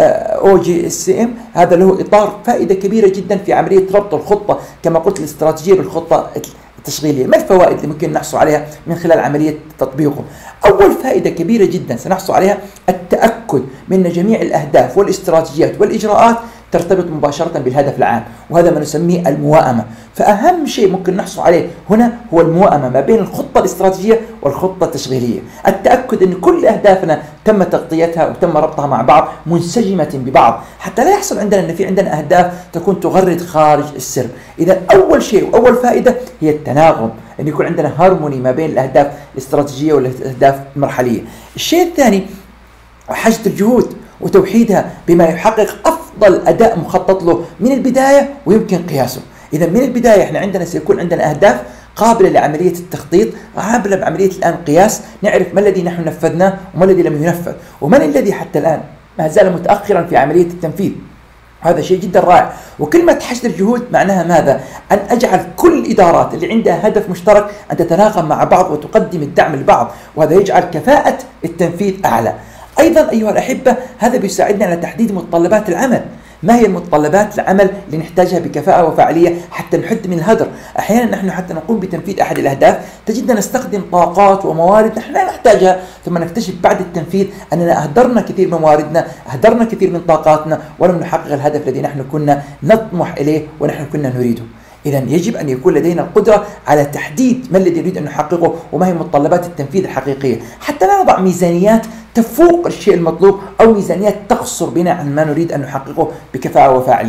S1: او جي اس ام هذا له إطار فائدة كبيرة جدا في عملية ربط الخطة كما قلت الاستراتيجية بالخطة التشغيلية. ما الفوائد اللي ممكن نحصل عليها من خلال عملية تطبيقه؟ أول فائدة كبيرة جدا سنحصل عليها التأكد من جميع الأهداف والاستراتيجيات والإجراءات ترتبط مباشرة بالهدف العام، وهذا ما نسميه الموائمة. فأهم شيء ممكن نحصل عليه هنا هو الموائمة ما بين الخطة الاستراتيجية والخطة التشغيلية، التأكد أن كل أهدافنا تم تغطيتها وتم ربطها مع بعض منسجمة ببعض، حتى لا يحصل عندنا أن في عندنا أهداف تكون تغرد خارج السر. إذا أول شيء وأول فائدة هي التناغم، أن يكون عندنا هارموني ما بين الأهداف الاستراتيجية والأهداف المرحلية. الشيء الثاني حشد الجهود وتوحيدها بما يحقق أفضل أداء مخطط له من البداية ويمكن قياسه. إذا من البداية إحنا عندنا سيكون عندنا أهداف قابلة لعملية التخطيط، قابلة بعملية الآن قياس، نعرف ما الذي نحن نفذناه وما الذي لم ينفذ ومن الذي حتى الآن ما زال متأخرا في عملية التنفيذ. هذا شيء جدا رائع. وكلمة حشد الجهود معناها ماذا؟ أن أجعل كل الإدارات اللي عندها هدف مشترك أن تتناغم مع بعض وتقدم الدعم لبعض، وهذا يجعل كفاءة التنفيذ أعلى. أيضا أيها الأحبة هذا بيساعدنا على تحديد متطلبات العمل. ما هي المتطلبات العمل اللي نحتاجها بكفاءة وفاعلية حتى نحد من الهدر؟ أحيانا نحن حتى نقوم بتنفيذ أحد الأهداف تجدنا نستخدم طاقات وموارد نحن لا نحتاجها، ثم نكتشف بعد التنفيذ أننا أهدرنا كثير من مواردنا، أهدرنا كثير من طاقاتنا، ولم نحقق الهدف الذي نحن كنا نطمح إليه ونحن كنا نريده. إذا يجب أن يكون لدينا القدرة على تحديد ما الذي نريد أن نحققه وما هي متطلبات التنفيذ الحقيقية، حتى لا نضع ميزانيات تفوق الشيء المطلوب أو ميزانيات تقصر بنا عن ما نريد أن نحققه بكفاءة وفاعلية.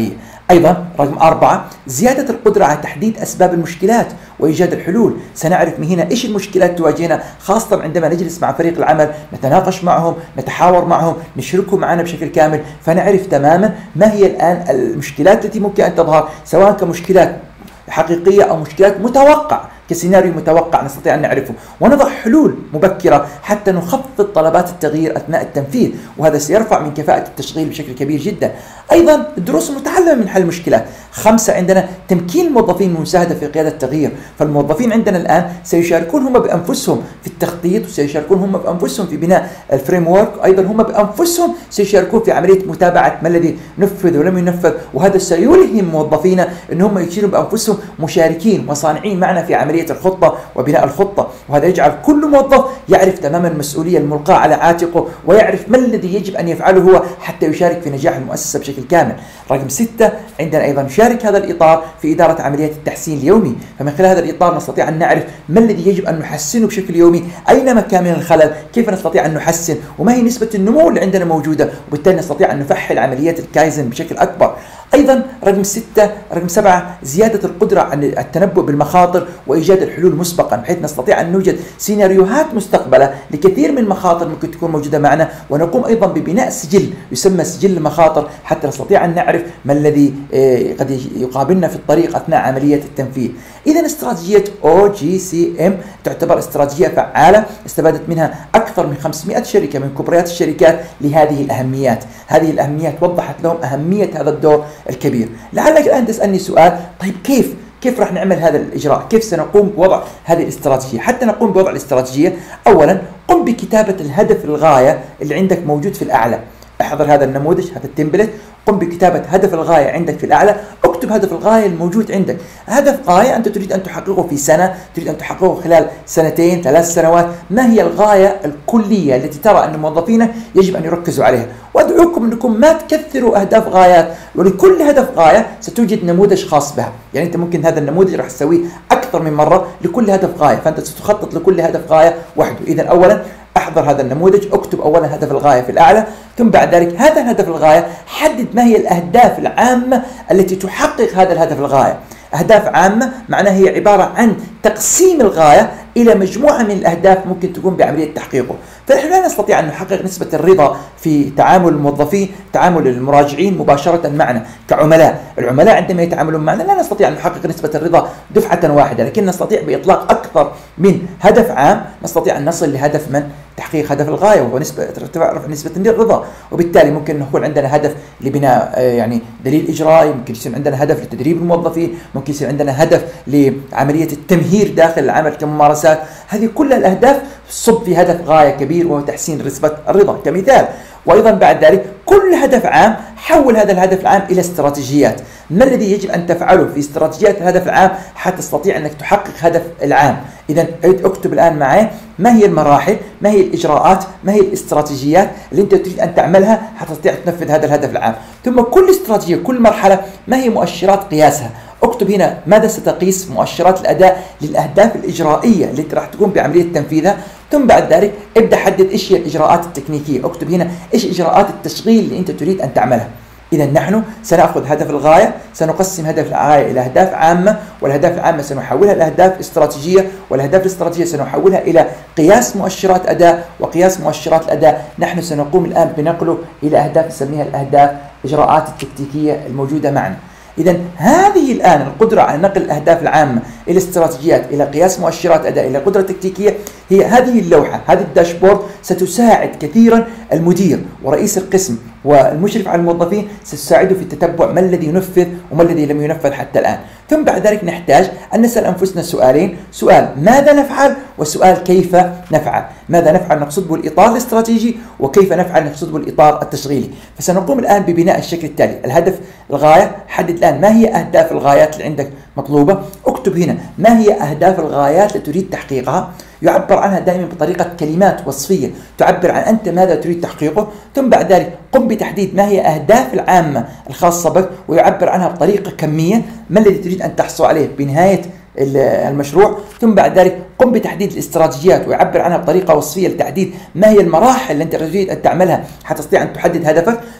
S1: أيضا رقم أربعة، زيادة القدرة على تحديد أسباب المشكلات وإيجاد الحلول. سنعرف من هنا إيش المشكلات تواجهنا، خاصة عندما نجلس مع فريق العمل، نتناقش معهم، نتحاور معهم، نشركهم معنا بشكل كامل، فنعرف تماما ما هي الآن المشكلات التي ممكن أن تظهر، سواء كمشكلات حقيقية أو مشكلات متوقعة، كسيناريو متوقع نستطيع أن نعرفه، ونضع حلول مبكرة حتى نخفض طلبات التغيير أثناء التنفيذ، وهذا سيرفع من كفاءة التشغيل بشكل كبير جدا. أيضا الدروس المتعلمة من حل المشكلات. خمسة، عندنا تمكين الموظفين من المساهدة في قيادة التغيير. فالموظفين عندنا الآن سيشاركون هم بأنفسهم في التخطيط، وسيشاركون هم بأنفسهم في بناء الفريم ورك، أيضا هم بأنفسهم سيشاركون في عملية متابعة ما الذي نفذ ولم ينفذ، وهذا سيلهم موظفينا أن هم يصيروا بأنفسهم مشاركين وصانعين معنا في عملية الخطة وبناء الخطة، وهذا يجعل كل موظف يعرف تماما المسؤولية الملقاة على عاتقه، ويعرف ما الذي يجب أن يفعله هو حتى يشارك في نجاح المؤسسة بشكل كامل. رقم ستة، عندنا أيضا نشارك هذا الإطار في إدارة عمليات التحسين اليومي، فمن خلال هذا الإطار نستطيع أن نعرف ما الذي يجب أن نحسنه بشكل يومي، أين مكان من الخلل، كيف نستطيع أن نحسن، وما هي نسبة النمو اللي عندنا موجودة، وبالتالي نستطيع أن نفعل عمليات الكايزن بشكل أكبر. أيضا رقم ستة رقم سبعة، زيادة القدرة على التنبؤ بالمخاطر وإيجاد الحلول مسبقا، بحيث نستطيع أن نوجد سيناريوهات مستقبلة لكثير من المخاطر ممكن تكون موجودة معنا، ونقوم أيضا ببناء سجل يسمى سجل المخاطر حتى نستطيع أن نعرف ما الذي قد يقابلنا في الطريق أثناء عملية التنفيذ. إذا استراتيجية أو جي سي إم تعتبر استراتيجية فعالة استفادت منها أكثر من خمسمائة شركة من كبريات الشركات لهذه الأهميات. هذه الأهميات وضحت لهم أهمية هذا الدور الكبير. لعلك الآن تسألني سؤال، طيب كيف كيف راح نعمل هذا الإجراء؟ كيف سنقوم بوضع هذه الاستراتيجية؟ حتى نقوم بوضع الاستراتيجية، أولا قم بكتابة الهدف الغاية اللي عندك موجود في الأعلى. احضر هذا النموذج، هذا التمبلت، قم بكتابة هدف الغاية عندك في الأعلى، اكتب هدف الغاية الموجود عندك. هدف غاية أنت تريد أن تحققه في سنة، تريد أن تحققه خلال سنتين ثلاث سنوات، ما هي الغاية الكلية التي ترى أن موظفينا يجب أن يركزوا عليها؟ وأدعوكم أنكم ما تكثروا أهداف غايات، ولكل هدف غاية ستوجد نموذج خاص بها. يعني أنت ممكن هذا النموذج راح تسويه أكثر من مرة لكل هدف غاية، فأنت ستخطط لكل هدف غاية وحده. إذا أولا احضر هذا النموذج، اكتب اولا هدف الغايه في الاعلى، ثم بعد ذلك هذا الهدف الغايه حدد ما هي الاهداف العامه التي تحقق هذا الهدف الغايه. اهداف عامه معناها هي عباره عن تقسيم الغايه الى مجموعه من الاهداف ممكن تقوم بعمليه تحقيقه. فنحن لا نستطيع ان نحقق نسبه الرضا في تعامل الموظفين، تعامل المراجعين مباشره معنا كعملاء. العملاء عندما يتعاملون معنا لا نستطيع ان نحقق نسبه الرضا دفعه واحده، لكن نستطيع باطلاق اكثر من هدف عام نستطيع ان نصل لهدف من تحقيق هدف الغايه، وهو نسبه ارتفاع نسبه الرضا. وبالتالي ممكن يكون عندنا هدف لبناء يعني دليل اجرائي، ممكن يصير عندنا هدف لتدريب الموظفين، ممكن يصير عندنا هدف لعمليه التمهير داخل العمل كممارسات. هذه كل الاهداف تصب في هدف غايه كبير وهو تحسين نسبه الرضا كمثال. وايضا بعد ذلك كل هدف عام حول هذا الهدف العام الى استراتيجيات. ما الذي يجب ان تفعله في استراتيجيات الهدف العام حتى تستطيع انك تحقق هدف العام؟ اذا اكتب الان معي ما هي المراحل، ما هي الاجراءات، ما هي الاستراتيجيات اللي انت تريد ان تعملها حتى تستطيع تنفذ هذا الهدف العام. ثم كل استراتيجيه، كل مرحله ما هي مؤشرات قياسها. اكتب هنا ماذا ستقيس مؤشرات الاداء للاهداف الاجرائيه اللي انت راح تقوم بعمليه تنفيذها. ثم بعد ذلك ابدا حدد ايش هي الاجراءات التكنيكيه، اكتب هنا ايش اجراءات التشغيل اللي انت تريد ان تعملها. إذا نحن سنأخذ هدف الغاية، سنقسم هدف الغاية إلى أهداف عامة، والأهداف العامة سنحولها إلى أهداف استراتيجية، والأهداف الاستراتيجية سنحولها إلى قياس مؤشرات أداء، وقياس مؤشرات الأداء نحن سنقوم الآن بنقله إلى أهداف نسميها الأهداف إجراءات التكتيكية الموجودة معنا. إذا هذه الآن القدرة على نقل الأهداف العامة إلى استراتيجيات، إلى قياس مؤشرات أداء، إلى قدرة تكتيكية، هي هذه اللوحة، هذه الداشبورد ستساعد كثيرا المدير ورئيس القسم والمشرف على الموظفين، ستساعده في التتبع ما الذي ينفذ وما الذي لم ينفذ حتى الآن. ثم بعد ذلك نحتاج أن نسأل أنفسنا سؤالين، سؤال ماذا نفعل وسؤال كيف نفعل. ماذا نفعل نقصد به الإطار الاستراتيجي، وكيف نفعل نقصد به الإطار التشغيلي. فسنقوم الآن ببناء الشكل التالي. الهدف الغاية، حدد الآن ما هي أهداف الغايات اللي عندك مطلوبة. اكتب هنا ما هي أهداف الغايات التي تريد تحقيقها، يعبر عنها دائما بطريقة كلمات وصفية تعبر عن أنت ماذا تريد تحقيقه. ثم بعد ذلك قم بتحديد ما هي أهداف العامة الخاصة بك، ويعبر عنها بطريقة كمية ما الذي تريد أن تحصل عليه بنهاية المشروع. ثم بعد ذلك قم بتحديد الاستراتيجيات، ويعبر عنها بطريقة وصفية لتحديد ما هي المراحل اللي أنت تريد أن تعملها حتى تستطيع أن تحدد هدفك.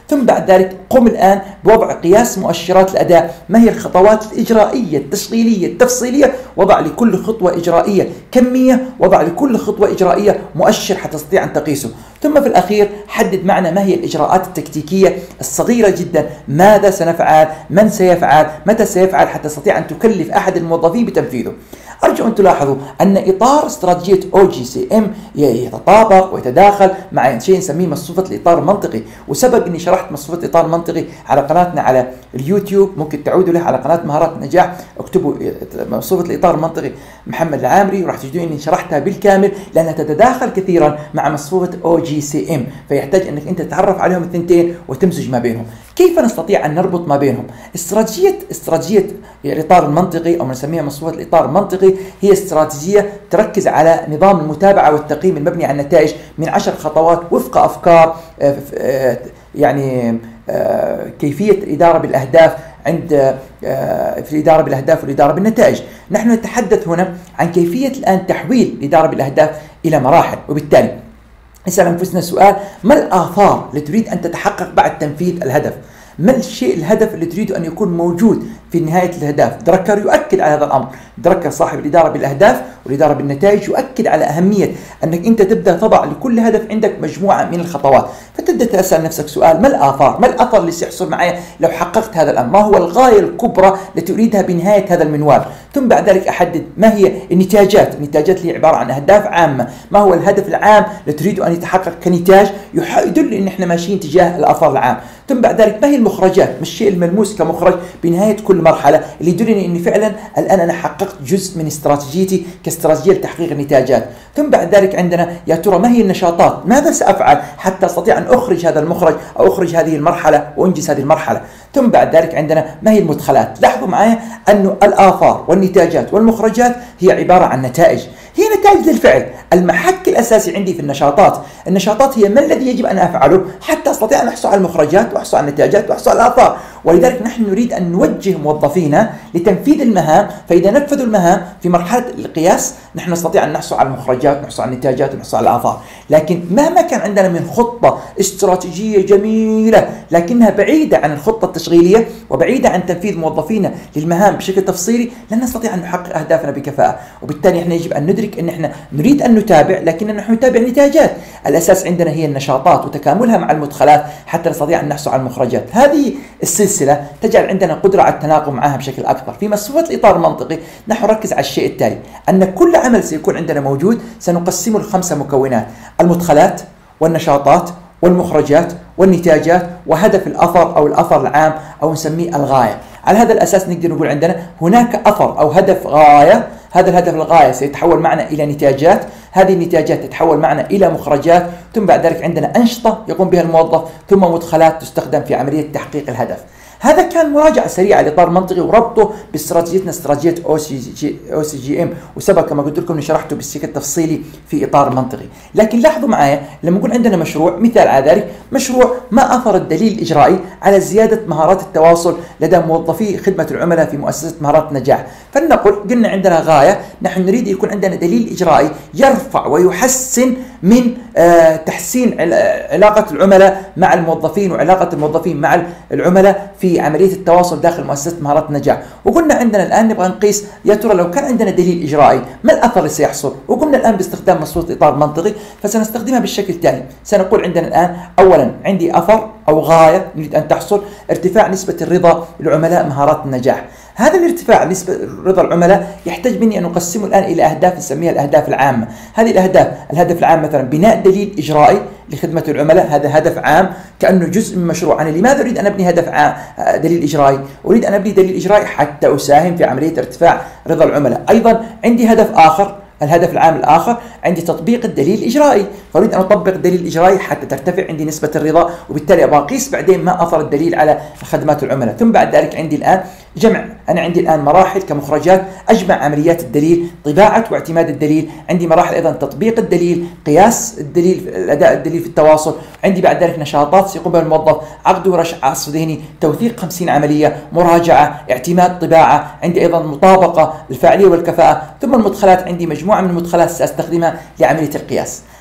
S1: ثم بعد ذلك قم الآن بوضع قياس مؤشرات الأداء. ما هي الخطوات الإجرائية التشغيلية التفصيلية؟ وضع لكل خطوة إجرائية كمية، وضع لكل خطوة إجرائية مؤشر حتى تستطيع أن تقيسه. ثم في الأخير حدد معنا ما هي الإجراءات التكتيكية الصغيرة جدا، ماذا سنفعل، من سيفعل، متى سيفعل، حتى تستطيع أن تكلف أحد الموظفين بتنفيذه. أرجو أن تلاحظوا أن إطار استراتيجية أو جي سي إم يتطابق ويتداخل مع شيء نسميه مصفوفة الإطار المنطقي، وسبق أني شرحت مصفوفة الإطار المنطقي على قناتنا على اليوتيوب، ممكن تعودوا له على قناة مهارات النجاح، اكتبوا مصفوفة الإطار المنطقي محمد العامري وراح تجدون أني شرحتها بالكامل، لأنها تتداخل كثيرا مع مصفوفة أو جي سي إم، فيحتاج أنك أنت تتعرف عليهم الثنتين وتمزج ما بينهم. كيف نستطيع أن نربط ما بينهم؟ استراتيجية استراتيجية الإطار المنطقي أو نسميها مصفوفة الإطار المنطقي هي استراتيجية تركز على نظام المتابعة والتقييم المبني على النتائج من عشر خطوات وفق أفكار يعني كيفية الإدارة بالأهداف عند في الإدارة بالأهداف والإدارة بالنتائج. نحن نتحدث هنا عن كيفية الآن تحويل الإدارة بالأهداف إلى مراحل، وبالتالي نسأل أنفسنا السؤال: ما الآثار التي تريد أن تتحقق بعد تنفيذ الهدف؟ ما الشيء الهدف اللي تريد أن يكون موجود في نهاية الأهداف؟ دركر يؤكد على هذا الأمر، دركر صاحب الإدارة بالأهداف والإدارة بالنتائج يؤكد على أهمية أنك أنت تبدأ تضع لكل هدف عندك مجموعة من الخطوات، فتبدأ تسأل نفسك سؤال: ما الآثار؟ ما الأثر اللي سيحصل معي لو حققت هذا الأمر؟ ما هو الغاية الكبرى التي أريدها بنهاية هذا المنوال؟ ثم بعد ذلك أحدد ما هي النتاجات، النتاجات اللي عبارة عن أهداف عامة، ما هو الهدف العام الذي تريد أن يتحقق كنتاج يدل أن احنا ماشيين تجاه الأثر العام. ثم بعد ذلك ما هي المخرجات، ما الشيء الملموس كمخرج بنهاية كل مرحلة اللي يدلني أني فعلا الآن أنا حققت جزء من استراتيجيتي كاستراتيجية لتحقيق النتاجات. ثم بعد ذلك عندنا يا ترى ما هي النشاطات، ماذا سأفعل حتى أستطيع أن أخرج هذا المخرج أو أخرج هذه المرحلة وأنجز هذه المرحلة. ثم بعد ذلك عندنا ما هي المدخلات. لاحظوا معي أن الآثار والنتاجات والمخرجات هي عبارة عن نتائج، هي نتائج للفعل. المحك الأساسي عندي في النشاطات، النشاطات هي ما الذي يجب أن أفعله حتى أستطيع أن أحصل على المخرجات وأحصل على النتاجات وأحصل على الآثار. ولذلك نحن نريد أن نوجه موظفينا لتنفيذ المهام، فإذا نفذوا المهام في مرحلة القياس نحن نستطيع أن نحصل على المخرجات ونحصل على النتاجات ونحصل على الآثار. لكن مهما كان عندنا من خطة استراتيجية جميلة لكنها بعيدة عن الخطة التشغيلية وبعيدة عن تنفيذ موظفينا للمهام بشكل تفصيلي، لن نستطيع أن نحقق أهدافنا بكفاءة. وبالتالي احنا يجب أن ندرك أن احنا نريد أن نتابع، لكن نحن نتابع نتاجات. الأساس عندنا هي النشاطات وتكاملها مع المدخلات حتى نستطيع أن نحصل على المخرجات. هذه السلسلة تجعل عندنا قدرة على التناغم معها بشكل أكبر. في مصفوفة الإطار المنطقي نحن نركز على الشيء التالي: أن كل عمل سيكون عندنا موجود سنقسمه لخمسة مكونات: المدخلات والنشاطات والمخرجات والنتاجات وهدف الأثر أو الأثر العام أو نسميه الغاية. على هذا الأساس نقدر نقول عندنا هناك أثر أو هدف غاية، هذا الهدف الغاية سيتحول معنا إلى نتاجات، هذه النتاجات تتحول معنا إلى مخرجات، ثم بعد ذلك عندنا أنشطة يقوم بها الموظف، ثم مدخلات تستخدم في عملية تحقيق الهدف. هذا كان مراجعة سريعة للإطار المنطقي وربطه باستراتيجيتنا استراتيجية أو سي جي إم، وسبق كما قلت لكم شرحته بالشكل التفصيلي في إطار منطقي. لكن لاحظوا معايا لما نقول عندنا مشروع، مثال على ذلك مشروع ما أثر الدليل الإجرائي على زيادة مهارات التواصل لدى موظفي خدمة العملاء في مؤسسة مهارات النجاح، فلنقل قلنا عندنا غاية، نحن نريد يكون عندنا دليل إجرائي يرفع ويحسن من آه تحسين علاقة العملاء مع الموظفين وعلاقة الموظفين مع العملاء في عملية التواصل داخل مؤسسة مهارات النجاح. وقلنا عندنا الآن نبغى نقيس يا ترى لو كان عندنا دليل إجرائي ما الأثر اللي سيحصل، وقمنا الآن باستخدام مصفوفة إطار منطقي فسنستخدمها بالشكل التالي. سنقول عندنا الآن أولا عندي أثر أو غاية نريد أن تحصل: ارتفاع نسبة الرضا لعملاء مهارات النجاح. هذا الارتفاع نسبة رضا العملاء يحتاج مني أن أقسمه الآن إلى أهداف نسميها الأهداف العامة. هذه الأهداف، الهدف العام مثلا بناء دليل إجرائي لخدمة العملاء، هذا هدف عام كأنه جزء من مشروع. أنا لماذا أريد أن أبني هدف عام دليل إجرائي؟ أريد أن أبني دليل إجرائي حتى أساهم في عملية ارتفاع رضا العملاء. أيضا عندي هدف آخر، الهدف العام الآخر عندي تطبيق الدليل الإجرائي، فأريد أن أطبق الدليل الإجرائي حتى ترتفع عندي نسبة الرضا، وبالتالي أبغى أقيس بعدين ما أثر الدليل على خدمات العملاء. ثم بعد ذلك عندي الآن جمع، أنا عندي الآن مراحل كمخرجات أجمع عمليات الدليل، طباعة واعتماد الدليل، عندي مراحل أيضا تطبيق الدليل، قياس الدليل، الأداء الدليل في التواصل، عندي بعد ذلك نشاطات سيقوم بها الموظف: عقد ورش عصف ذهني، توثيق خمسين عملية، مراجعة، اعتماد طباعة، عندي أيضا مطابقة، الفاعلية والكفاءة. ثم المدخلات عندي مجموعة من المدخلات سأستخدمها لعملية القياس.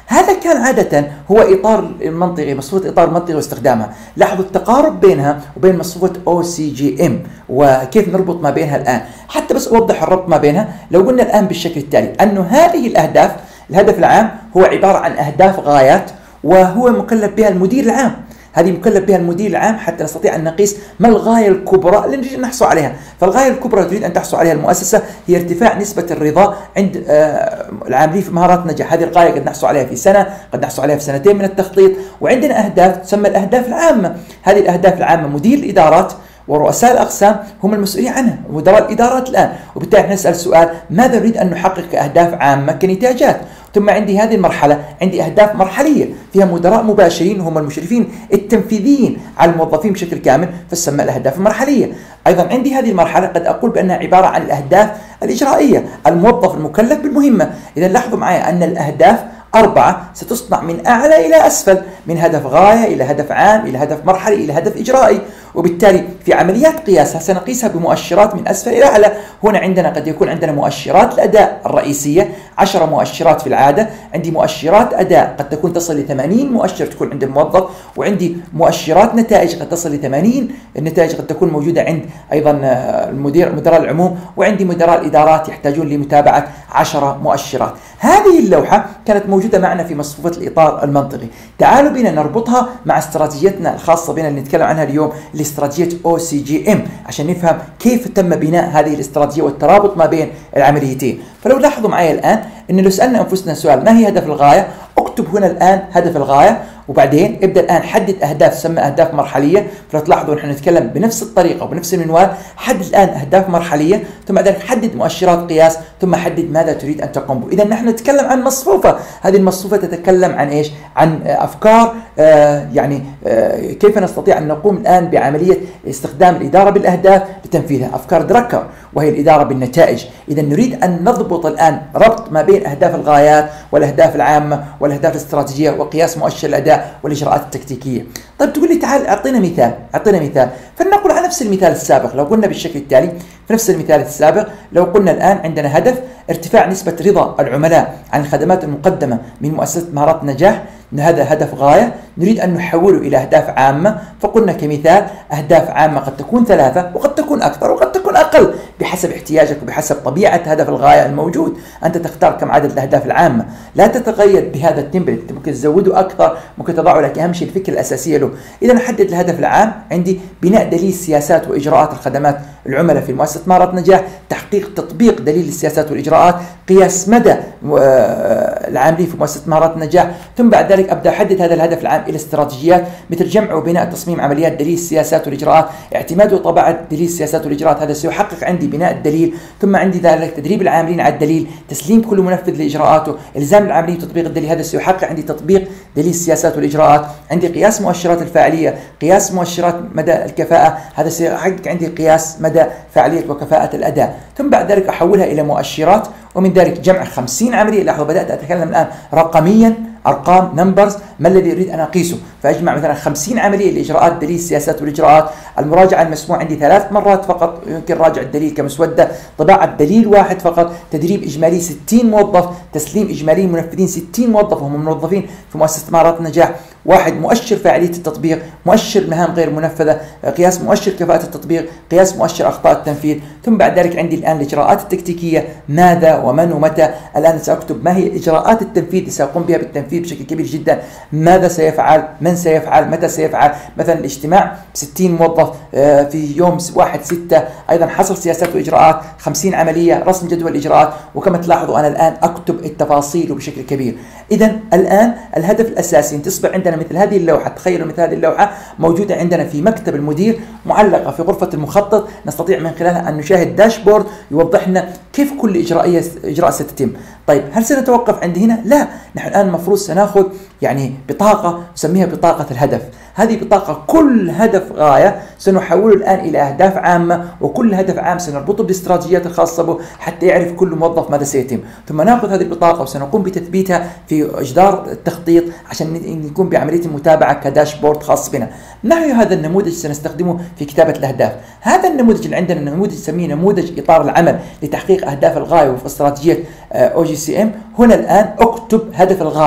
S1: هذا كان عادة هو إطار المنطقي، مصفوفة إطار منطقي واستخدامها. لاحظوا التقارب بينها وبين مصفوفة أو سي جي إم وكيف نربط ما بينها الآن. حتى بس أوضح الربط ما بينها، لو قلنا الآن بالشكل التالي أنه هذه الأهداف، الهدف العام هو عبارة عن أهداف غايات وهو مكلف بها المدير العام. هذه مكلف بها المدير العام حتى نستطيع أن نقيس ما الغاية الكبرى اللي نريد نحصل عليها. فالغاية الكبرى تريد أن تحصل عليها المؤسسة هي ارتفاع نسبة الرضا عند العاملين في مهارات النجاح. هذه الغاية قد نحصل عليها في سنة، قد نحصل عليها في سنتين من التخطيط. وعندنا أهداف تسمى الأهداف العامة. هذه الأهداف العامة مدير الإدارات ورؤساء الأقسام هم المسؤولين عنها، مدراء الإدارات الآن. وبالتالي نسأل سؤال: ماذا نريد أن نحقق كأهداف عامة كنتاجات؟ ثم عندي هذه المرحلة عندي أهداف مرحلية فيها مدراء مباشرين هم المشرفين التنفيذيين على الموظفين بشكل كامل، فتسمى الأهداف المرحلية. أيضا عندي هذه المرحلة قد أقول بأنها عبارة عن الأهداف الإجرائية، الموظف المكلف بالمهمة. إذا لاحظوا معي أن الأهداف أربعة ستصنع من أعلى إلى أسفل، من هدف غاية إلى هدف عام إلى هدف مرحلي إلى هدف إجرائي. وبالتالي في عمليات قياسها سنقيسها بمؤشرات من أسفل إلى أعلى. هنا عندنا قد يكون عندنا مؤشرات الأداء الرئيسية، عشرة مؤشرات في العادة. عندي مؤشرات أداء قد تكون تصل ل ثمانين مؤشر تكون عند الموظف، وعندي مؤشرات نتائج قد تصل ل ثمانين النتائج قد تكون موجودة عند أيضا المدير مدراء العموم، وعندي مدراء الإدارات يحتاجون لمتابعة عشرة مؤشرات. هذه اللوحة كانت موجودة معنا في مصفوفة الإطار المنطقي. تعالوا بنا نربطها مع استراتيجيتنا الخاصة بنا اللي نتكلم عنها اليوم، استراتيجية أو سي جي إم، عشان نفهم كيف تم بناء هذه الاستراتيجية والترابط ما بين العمليتين. فلو لاحظوا معي الآن إن لو سألنا أنفسنا سؤال: ما هي هدف الغاية؟ اكتب هنا الآن هدف الغاية، وبعدين ابدأ الآن حدد أهداف تسمى أهداف مرحلية. فلو تلاحظوا نحن نتكلم بنفس الطريقة وبنفس المنوال. حدد الآن أهداف مرحلية، ثم بعد ذلك حدد مؤشرات قياس، ثم حدد ماذا تريد أن تقوم به. إذا نحن نتكلم عن مصفوفة، هذه المصفوفة تتكلم عن إيش؟ عن أفكار آه يعني آه كيف نستطيع أن نقوم الآن بعملية استخدام الإدارة بالأهداف لتنفيذها، أفكار دراكر وهي الإدارة بالنتائج. إذا نريد أن نضبط الآن ربط ما بين أهداف الغايات والأهداف العامة والأهداف الاستراتيجية وقياس مؤشر الأداء والإجراءات التكتيكية. طيب تقول لي تعال أعطينا مثال، أعطينا مثال. فلنقول على نفس المثال السابق. لو قلنا بالشكل التالي في نفس المثال السابق، لو قلنا الآن عندنا هدف ارتفاع نسبة رضا العملاء عن الخدمات المقدمة من مؤسسة مهارات النجاح، هذا هدف غاية نريد أن نحوله إلى أهداف عامة. فقلنا كمثال أهداف عامة قد تكون ثلاثة وقد تكون أكثر وقد تكون أقل بحسب احتياجك وبحسب طبيعة هدف الغاية الموجود. أنت تختار كم عدد الأهداف العامة، لا تتقيد بهذا التمبلت، ممكن تزوده أكثر، ممكن تضعه لك أهم شيء الفكرة الأساسية له. إذا نحدد الهدف العام عندي بناء دليل سياسات وإجراءات الخدمات العملاء في مؤسسة مهارات نجاح، تحقيق تطبيق دليل السياسات والإجراءات، قياس مدى العاملين في مؤسسة مهارات النجاح. ثم بعد ذلك أبدأ أحدد هذا الهدف العام إلى استراتيجيات مثل جمع وبناء تصميم عمليات دليل السياسات والإجراءات، اعتماد وطباعة دليل السياسات والإجراءات، هذا سيحقق عندي بناء الدليل. ثم عندي ذلك تدريب العاملين على الدليل، تسليم كل منفذ لإجراءاته، إلزام العاملين تطبيق الدليل، هذا سيحقق عندي تطبيق دليل السياسات والإجراءات. عندي قياس مؤشرات الفاعلية، قياس مؤشرات مدى الكفاءة، هذا سيحقق عندي قياس مدى فاعلية وكفاءة الأداء. ثم بعد ذلك أحولها إلى مؤشرات، ومن ذلك جمع خمسين عملية. لاحظوا بدأت أتكلم الآن رقميا، أرقام نمبرز، ما الذي أريد أن أقيسه. فأجمع مثلا خمسين عملية لإجراءات دليل السياسات والإجراءات. المراجعة المسموع عندي ثلاث مرات فقط، يمكن راجع الدليل كمسودة، طباعة دليل واحد فقط، تدريب إجمالي ستين موظف، تسليم إجمالي منفذين ستين موظف وهم موظفين في مؤسسة مهارات النجاح. واحد مؤشر فاعلية التطبيق، مؤشر مهام غير منفذة، قياس مؤشر كفاءة التطبيق، قياس مؤشر أخطاء التنفيذ. ثم بعد ذلك عندي الآن الإجراءات التكتيكية، ماذا ومن ومتى. الآن سأكتب ما هي إجراءات التنفيذ اللي سأقوم بها بالتنفيذ بشكل كبير جدا، ماذا سيفعل، من سيفعل، متى سيفعل. مثلا الاجتماع ستين موظف في يوم واحد ستة، أيضا حصر سياسات وإجراءات خمسين عملية، رسم جدول إجراءات. وكما تلاحظوا أنا الآن أكتب التفاصيل بشكل كبير. إذا الآن الهدف الأساسي تصبح عندنا مثل هذه اللوحة، تخيلوا مثل هذه اللوحة موجودة عندنا في مكتب المدير معلقة في غرفة المخطط، نستطيع من خلالها أن نشاهد داشبورد يوضح لنا كيف كل إجرائية إجراء ستتم. طيب هل سنتوقف عند هنا؟ لا، نحن الآن المفروض سنأخذ يعني بطاقة نسميها بطاقة الهدف. هذه بطاقة كل هدف غاية سنحوله الآن إلى أهداف عامة، وكل هدف عام سنربطه بالاستراتيجيات الخاصة به حتى يعرف كل موظف ماذا سيتم. ثم نأخذ هذه البطاقة وسنقوم بتثبيتها في جدار التخطيط عشان نقوم بعملية المتابعة كداشبورد خاص بنا. نحن هذا النموذج سنستخدمه في كتابة الأهداف. هذا النموذج اللي عندنا نموذج نسميه نموذج إطار العمل لتحقيق أهداف الغاية وفي استراتيجية أو جي سي إم. هنا الآن أكتب هدف الغاية،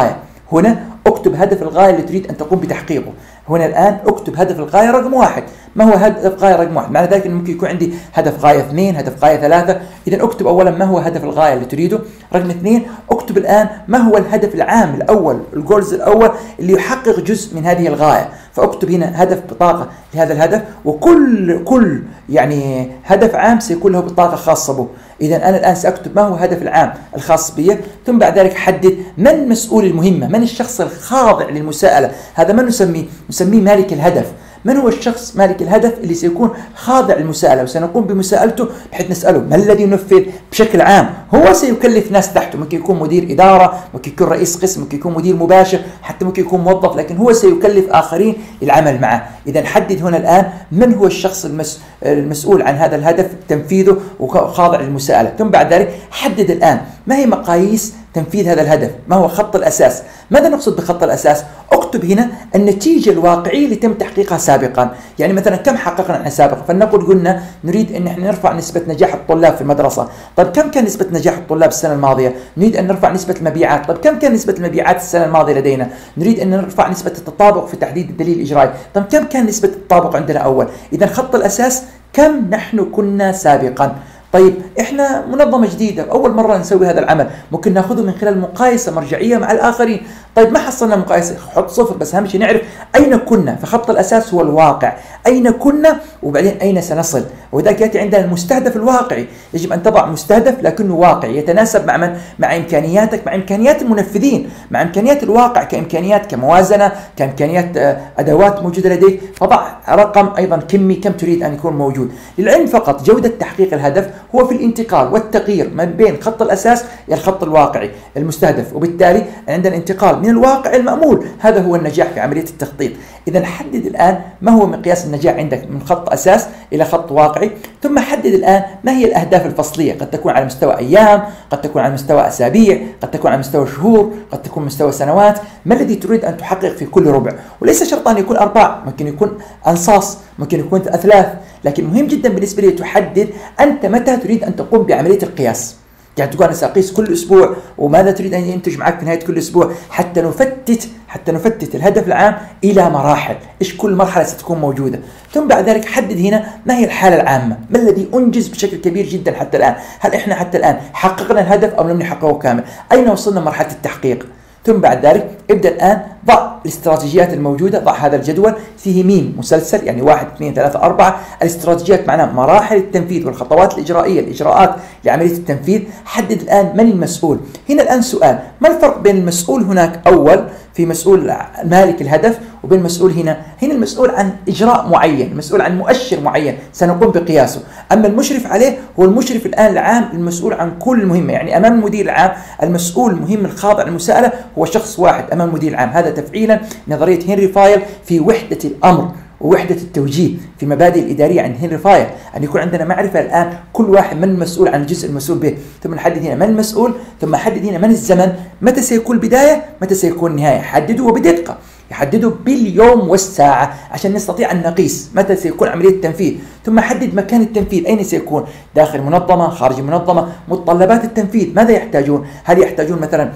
S1: هنا اكتب هدف الغاية اللي تريد أن تقوم بتحقيقه. هنا الآن اكتب هدف الغاية رقم واحد. ما هو هدف غاية رقم واحد؟ معنى ذلك أنه ممكن يكون عندي هدف غاية اثنين، هدف غاية ثلاثة. إذا اكتب أولا ما هو هدف الغاية اللي تريده. رقم اثنين، اكتب الآن ما هو الهدف العام الأول، الجولز الأول اللي يحقق جزء من هذه الغاية. فاكتب هنا هدف بطاقة لهذا الهدف، وكل كل يعني هدف عام سيكون له بطاقة خاصة به. إذا أنا الآن سأكتب ما هو الهدف العام الخاص بي، ثم بعد ذلك حدد من مسؤول المهمة، من الشخص الخاضع للمساءلة. هذا ما نسميه؟ نسميه مالك الهدف. من هو الشخص مالك الهدف اللي سيكون خاضع للمساءلة وسنقوم بمساءلته بحيث نسأله ما الذي ينفذ بشكل عام. هو سيكلف ناس تحته، ممكن يكون مدير إدارة، ممكن يكون رئيس قسم، ممكن يكون مدير مباشر، حتى ممكن يكون موظف، لكن هو سيكلف آخرين العمل معه. إذا حدد هنا الآن من هو الشخص المس... المسؤول عن هذا الهدف تنفيذه وخاضع للمساءلة. ثم بعد ذلك حدد الآن ما هي مقاييس تنفيذ هذا الهدف، ما هو خط الأساس. ماذا نقصد بخط الأساس؟ اكتب هنا النتيجة الواقعية اللي تم تحقيقها سابقا. يعني مثلا كم حققنا احنا سابقا؟ فلنقل قلنا نريد ان احنا نرفع نسبة نجاح الطلاب في المدرسة. طيب كم كان نسبة نجاح الطلاب السنة الماضية؟ نريد ان نرفع نسبة المبيعات. طيب كم كان نسبة المبيعات السنة الماضية لدينا؟ نريد ان نرفع نسبة التطابق في تحديد الدليل الإجرائي. طيب كم كان نسبة التطابق عندنا أول؟ إذا خط الأساس كم نحن كنا سابقا. طيب احنا منظمة جديدة، أول مرة نسوي هذا العمل، ممكن ناخذه من خلال مقايسة مرجعية مع الآخرين. طيب ما حصلنا مقايسة، حط صفر، بس أهم شيء نعرف أين كنا. فخط الأساس هو الواقع، أين كنا وبعدين أين سنصل. وذلك يأتي عندنا المستهدف الواقعي. يجب أن تضع مستهدف لكنه واقعي يتناسب مع من؟ مع إمكانياتك، مع إمكانيات المنفذين، مع إمكانيات الواقع كإمكانيات كموازنة، كإمكانيات أدوات موجودة لديك. فضع رقم أيضا كمي كم تريد أن يكون موجود. للعلم فقط جودة تحقيق الهدف هو في الانتقال والتغيير ما بين خط الأساس إلى الخط الواقعي المستهدف، وبالتالي عندنا انتقال من الواقع المأمول. هذا هو النجاح في عملية التخطيط. إذا حدد الآن ما هو مقياس النجاح عندك من خط أساس إلى خط واقعي، ثم حدد الآن ما هي الأهداف الفصلية. قد تكون على مستوى أيام، قد تكون على مستوى أسابيع، قد تكون على مستوى شهور، قد تكون مستوى سنوات. ما الذي تريد أن تحقق في كل ربع؟ وليس شرط أن يكون أرباع، ممكن يكون أنصاص، ممكن يكون أثلاث، لكن مهم جدا بالنسبة لي تحدد أنت متى تريد أن تقوم بعملية القياس. يعني تقول أنا سأقيس كل أسبوع، وماذا تريد أن ينتج معك في نهاية كل أسبوع، حتى نفتت حتى نفتت الهدف العام إلى مراحل، إيش كل مرحلة ستكون موجودة. ثم بعد ذلك حدد هنا ما هي الحالة العامة، ما الذي أنجز بشكل كبير جدا حتى الآن، هل إحنا حتى الآن حققنا الهدف أو لم نحققه كامل، أين وصلنا مرحلة التحقيق. ثم بعد ذلك ابدأ الآن ضع الاستراتيجيات الموجودة، ضع هذا الجدول فيه ميم مسلسل، يعني واحد اثنين ثلاثة أربعة. الاستراتيجيات معناه مراحل التنفيذ والخطوات الإجرائية، الإجراءات لعملية التنفيذ. حدد الآن من المسؤول. هنا الآن سؤال، ما الفرق بين المسؤول هناك أول في مسؤول مالك الهدف وبين المسؤول هنا؟ هنا المسؤول عن إجراء معين، المسؤول عن مؤشر معين سنقوم بقياسه. أما المشرف عليه هو المشرف الآن العام المسؤول عن كل مهمة. يعني أمام المدير العام المسؤول المهم الخاضع للمساءلة هو شخص واحد أمام المدير العام. هذا تفعيلا نظرية هنري فايل في وحدة الأمر ووحدة التوجيه في مبادئ الإدارية عند هنري فايل، أن يكون عندنا معرفة الآن كل واحد من المسؤول عن الجزء المسؤول به. ثم نحدد هنا من المسؤول، ثم حدد هنا من الزمن، متى سيكون البداية، متى سيكون النهاية. حدده وبدقة، يحدده باليوم والساعة عشان نستطيع أن نقيس متى سيكون عملية التنفيذ. ثم حدد مكان التنفيذ، أين سيكون، داخل المنظمة، خارج المنظمة. متطلبات التنفيذ ماذا يحتاجون، هل يحتاجون مثلا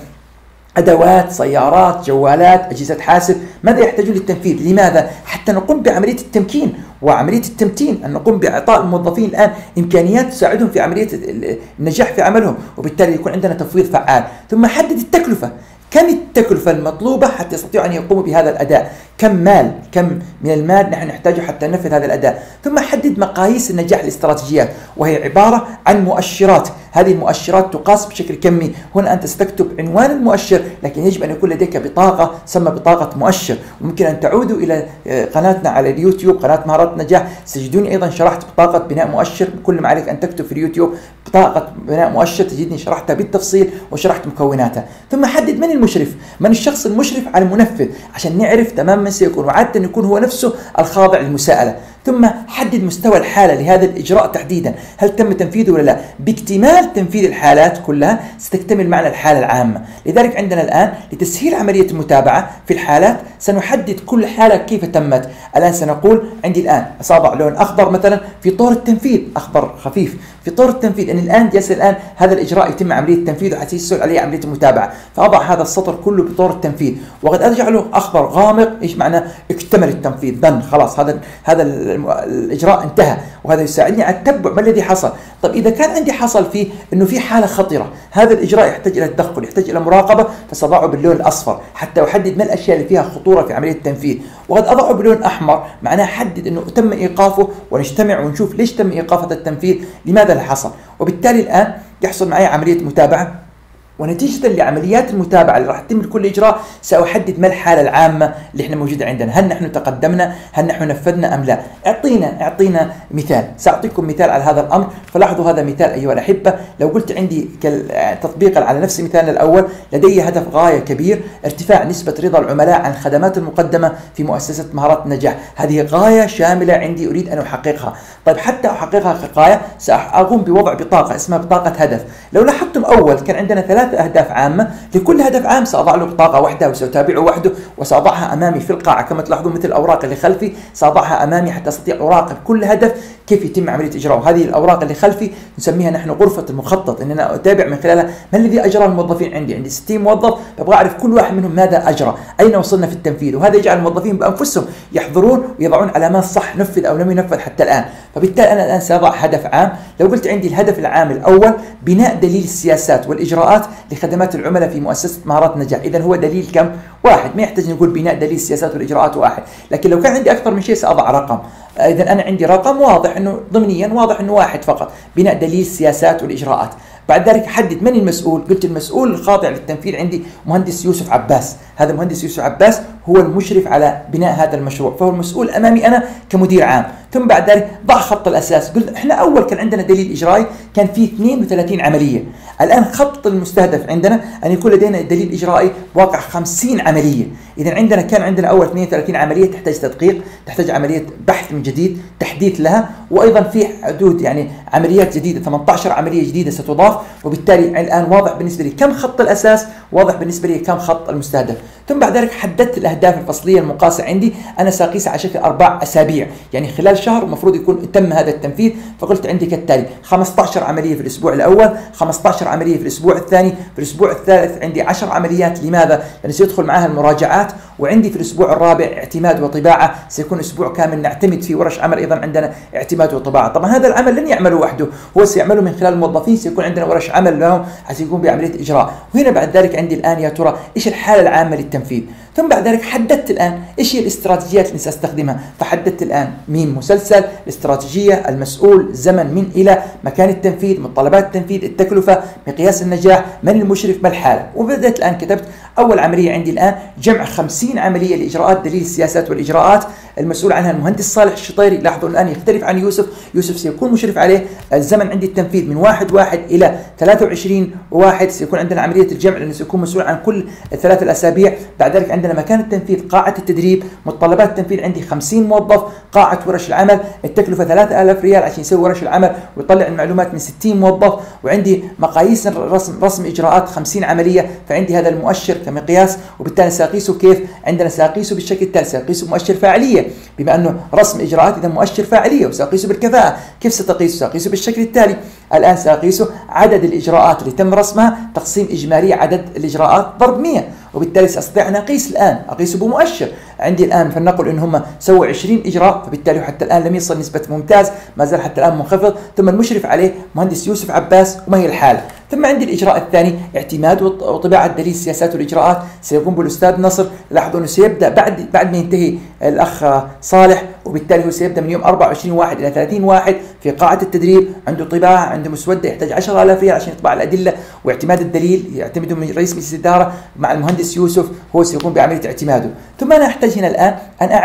S1: أدوات، سيارات، جوالات، أجهزة حاسب، ماذا يحتاجون للتنفيذ؟ لماذا؟ حتى نقوم بعملية التمكين وعملية التمتين، أن نقوم بإعطاء الموظفين الآن إمكانيات تساعدهم في عملية النجاح في عملهم، وبالتالي يكون عندنا تفويض فعال. ثم حدد التكلفة، كم التكلفة المطلوبة حتى يستطيعوا أن يقوموا بهذا الأداء، كم مال، كم من المال نحن نحتاجه حتى ننفذ هذا الأداء. ثم حدد مقاييس النجاح الاستراتيجيات، وهي عبارة عن مؤشرات. هذه المؤشرات تقاس بشكل كمي. هنا أنت ستكتب عنوان المؤشر، لكن يجب أن يكون لديك بطاقة تسمى بطاقة مؤشر. وممكن أن تعودوا إلى قناتنا على اليوتيوب، قناة مهارات النجاح، ستجدوني أيضا شرحت بطاقة بناء مؤشر. كل ما عليك أن تكتب في اليوتيوب بطاقة بناء مؤشر، تجدني شرحتها بالتفصيل وشرحت مكوناتها. ثم حدد من المشرف، من الشخص المشرف على المنفذ، عشان نعرف تماما من سيكون، وعادة يكون هو نفسه الخاضع للمساءلة. ثم حدد مستوى الحالة لهذا الإجراء تحديدا، هل تم تنفيذه ولا لا. باكتمال تنفيذ الحالات كلها ستكتمل معنا الحالة العامة. لذلك عندنا الآن لتسهيل عملية المتابعة في الحالات سنحدد كل حالة كيف تمت. الآن سنقول عندي الآن أصابع لون أخضر مثلا في طور التنفيذ، أخضر خفيف في طور التنفيذ، أن الآن جالس الآن هذا الإجراء يتم عملية تنفيذه حتى يسهل عليه عملية المتابعة، فأضع هذا السطر كله بطور التنفيذ، وقد أجعله أخضر غامق. إيش معنى؟ اكتمل التنفيذ، دن خلاص، هذا هذا الإجراء انتهى، وهذا يساعدني على التتبع ما الذي حصل. طيب إذا كان عندي حصل فيه إنه في حالة خطرة، هذا الإجراء يحتاج إلى تدخل، يحتاج إلى مراقبة، فسأضعه باللون الأصفر حتى أحدد ما الأشياء اللي فيها خطورة في عملية التنفيذ. وقد أضعه باللون أحمر، معناه أحدد إنه تم إيقافه، ونجتمع ونشوف ليش تم إيقاف هذا التنفيذ، لماذا اللي حصل. وبالتالي الآن يحصل معي عملية متابعة، ونتيجة لعمليات المتابعة اللي راح تتم لكل إجراء سأحدد ما الحالة العامة اللي احنا موجودة عندنا، هل نحن تقدمنا، هل نحن نفذنا أم لا. اعطينا اعطينا مثال، سأعطيكم مثال على هذا الأمر. فلاحظوا هذا مثال أيها الأحبة. لو قلت عندي تطبيقا على نفس مثالنا الأول، لدي هدف غاية كبير، ارتفاع نسبة رضا العملاء عن الخدمات المقدمة في مؤسسة مهارات النجاح. هذه غاية شاملة عندي أريد أن أحققها. طيب حتى أحققها كغاية سأقوم بوضع بطاقة اسمها بطاقة هدف. لو لاحظتم أول كان عندنا ثلاث أهداف عامة، لكل هدف عام سأضع له بطاقة واحدة وسأتابعه وحده، وسأضعها أمامي في القاعة كما تلاحظون مثل الأوراق اللي خلفي، سأضعها أمامي حتى أستطيع أراقب كل هدف كيف يتم عملية إجراءه. هذه الأوراق اللي خلفي نسميها نحن غرفة المخطط، إننا أتابع من خلالها ما الذي أجرى الموظفين عندي. عندي ستين موظف، أبغى أعرف كل واحد منهم ماذا أجرى، أين وصلنا في التنفيذ، وهذا يجعل الموظفين بأنفسهم يحضرون ويضعون علامات صح، نفذ أو لم ينفذ حتى الآن. فبالتالي أنا الآن سأضع هدف عام. لو قلت عندي الهدف العام الأول بناء دليل السياسات والإجراءات لخدمات العملاء في مؤسسة مهارات النجاح، إذا هو دليل كم؟ واحد، ما يحتاج نقول بناء دليل السياسات والإجراءات واحد. لكن لو كان عندي أكثر من شيء سأضع رقم. إذا أنا عندي رقم واضح إنه ضمنيا واضح إنه واحد فقط، بناء دليل السياسات والإجراءات. بعد ذلك حدد من المسؤول. قلت المسؤول الخاضع للتنفيذ عندي مهندس يوسف عباس. هذا المهندس يوسف عباس هو المشرف على بناء هذا المشروع، فهو المسؤول أمامي أنا كمدير عام. ثم بعد ذلك ضع خط الأساس. قلت إحنا أول كان عندنا دليل إجرائي كان فيه اثنين وثلاثين عملية، الآن خط المستهدف عندنا أن يكون لدينا دليل إجرائي واقع خمسين عملية. إذا عندنا كان عندنا أول اثنين وثلاثين عملية تحتاج تدقيق، تحتاج عملية بحث من جديد، تحديث لها، وأيضا في حدود يعني عمليات جديدة، ثمانية عشر عملية جديدة ستضاف. وبالتالي الآن واضح بالنسبة لي كم خط الأساس، واضح بالنسبة لي كم خط المستهدف. ثم بعد ذلك حددت الأهداف الفصلية المقاسة عندي، أنا سأقيسها على شكل أربع أسابيع، يعني خلال شهر المفروض يكون تم هذا التنفيذ. فقلت عندي كالتالي: خمسة عشر عملية في الأسبوع الأول، خمسة عشر عملية في الأسبوع الثاني، في الأسبوع الثالث عندي عشر عمليات. لماذا؟ لأن سيدخل معها المراجعات. وعندي في الأسبوع الرابع اعتماد وطباعة، سيكون أسبوع كامل نعتمد فيه ورش عمل، أيضا عندنا اعتماد وطباعة. طبعا هذا العمل لن يعمله وحده، هو سيعمله من خلال الموظفين، سيكون عندنا ورش عمل لهم حسيكون بعملية إجراء. وهنا بعد ذلك عندي الآن يا ترى إيش الحالة العامة للتنفيذ. ثم بعد ذلك حددت الآن إيش هي الاستراتيجيات اللي سأستخدمها. فحددت الآن مين مسلسل، الاستراتيجية، المسؤول، زمن من إلى، مكان التنفيذ، متطلبات التنفيذ، التكلفة، مقياس النجاح، من المشرف، ما الحالة. وبدأت الآن كتبت أول عملية عندي الآن جمع خمسين عملية لإجراءات دليل السياسات والإجراءات، المسؤول عنها المهندس صالح الشطيري. لاحظوا الآن يختلف عن يوسف، يوسف سيكون مشرف عليه. الزمن عندي التنفيذ من واحد واحد إلى ثلاثة وعشرين واحد، سيكون عندنا عملية الجمع لأنه سيكون مسؤول عن كل الثلاث الأسابيع. بعد ذلك عندنا مكان التنفيذ، قاعة التدريب، متطلبات التنفيذ عندي خمسين موظف، قاعة ورش العمل، التكلفة ثلاثة آلاف ريال عشان يسوي ورش العمل ويطلع المعلومات من ستين موظف. وعندي مقاييس رسم رسم إجراءات خمسين عملية، فعندي هذا المؤشر كمقياس. وبالتالي سأقيسه كيف؟ عندنا سأقيسه بالشكل التالي: سأقيسه بمؤشر فاعلية، بما أنه رسم إجراءات إذا مؤشر فاعلية. وسأقيسه بالكفاءة. كيف ستقيسه؟ سأقيسه بالشكل التالي: الآن سأقيسه عدد الإجراءات اللي تم رسمها تقسيم إجمالي عدد الإجراءات ضرب مئة. وبالتالي سأستطيع أن أقيس الآن، أقيسه بمؤشر. عندي الآن فلنقل إن هم سووا عشرين إجراء، فبالتالي حتى الآن لم يصل نسبة ممتاز، ما زال حتى الآن منخفض. ثم المشرف عليه مهندس يوسف عباس، وما هي الحالة. ثم عندي الإجراء الثاني اعتماد وطباعة دليل السياسات والإجراءات، سيقوم بالأستاذ نصر. لاحظوا أنه سيبدأ بعد بعد ما ينتهي الأخ صالح، وبالتالي هو سيبدأ من يوم أربعة وعشرين واحد إلى ثلاثين واحد في قاعة التدريب. عنده طباعة، عنده مسودة، يحتاج عشرة آلاف ريال عشان يطبع الأدلة، واعتماد الدليل يعتمده من رئيس مجلس الإدارة مع المهندس يوسف، هو سيقوم بعملية اعتماده. ثم أنا أحتاج هنا الآن أن أعرف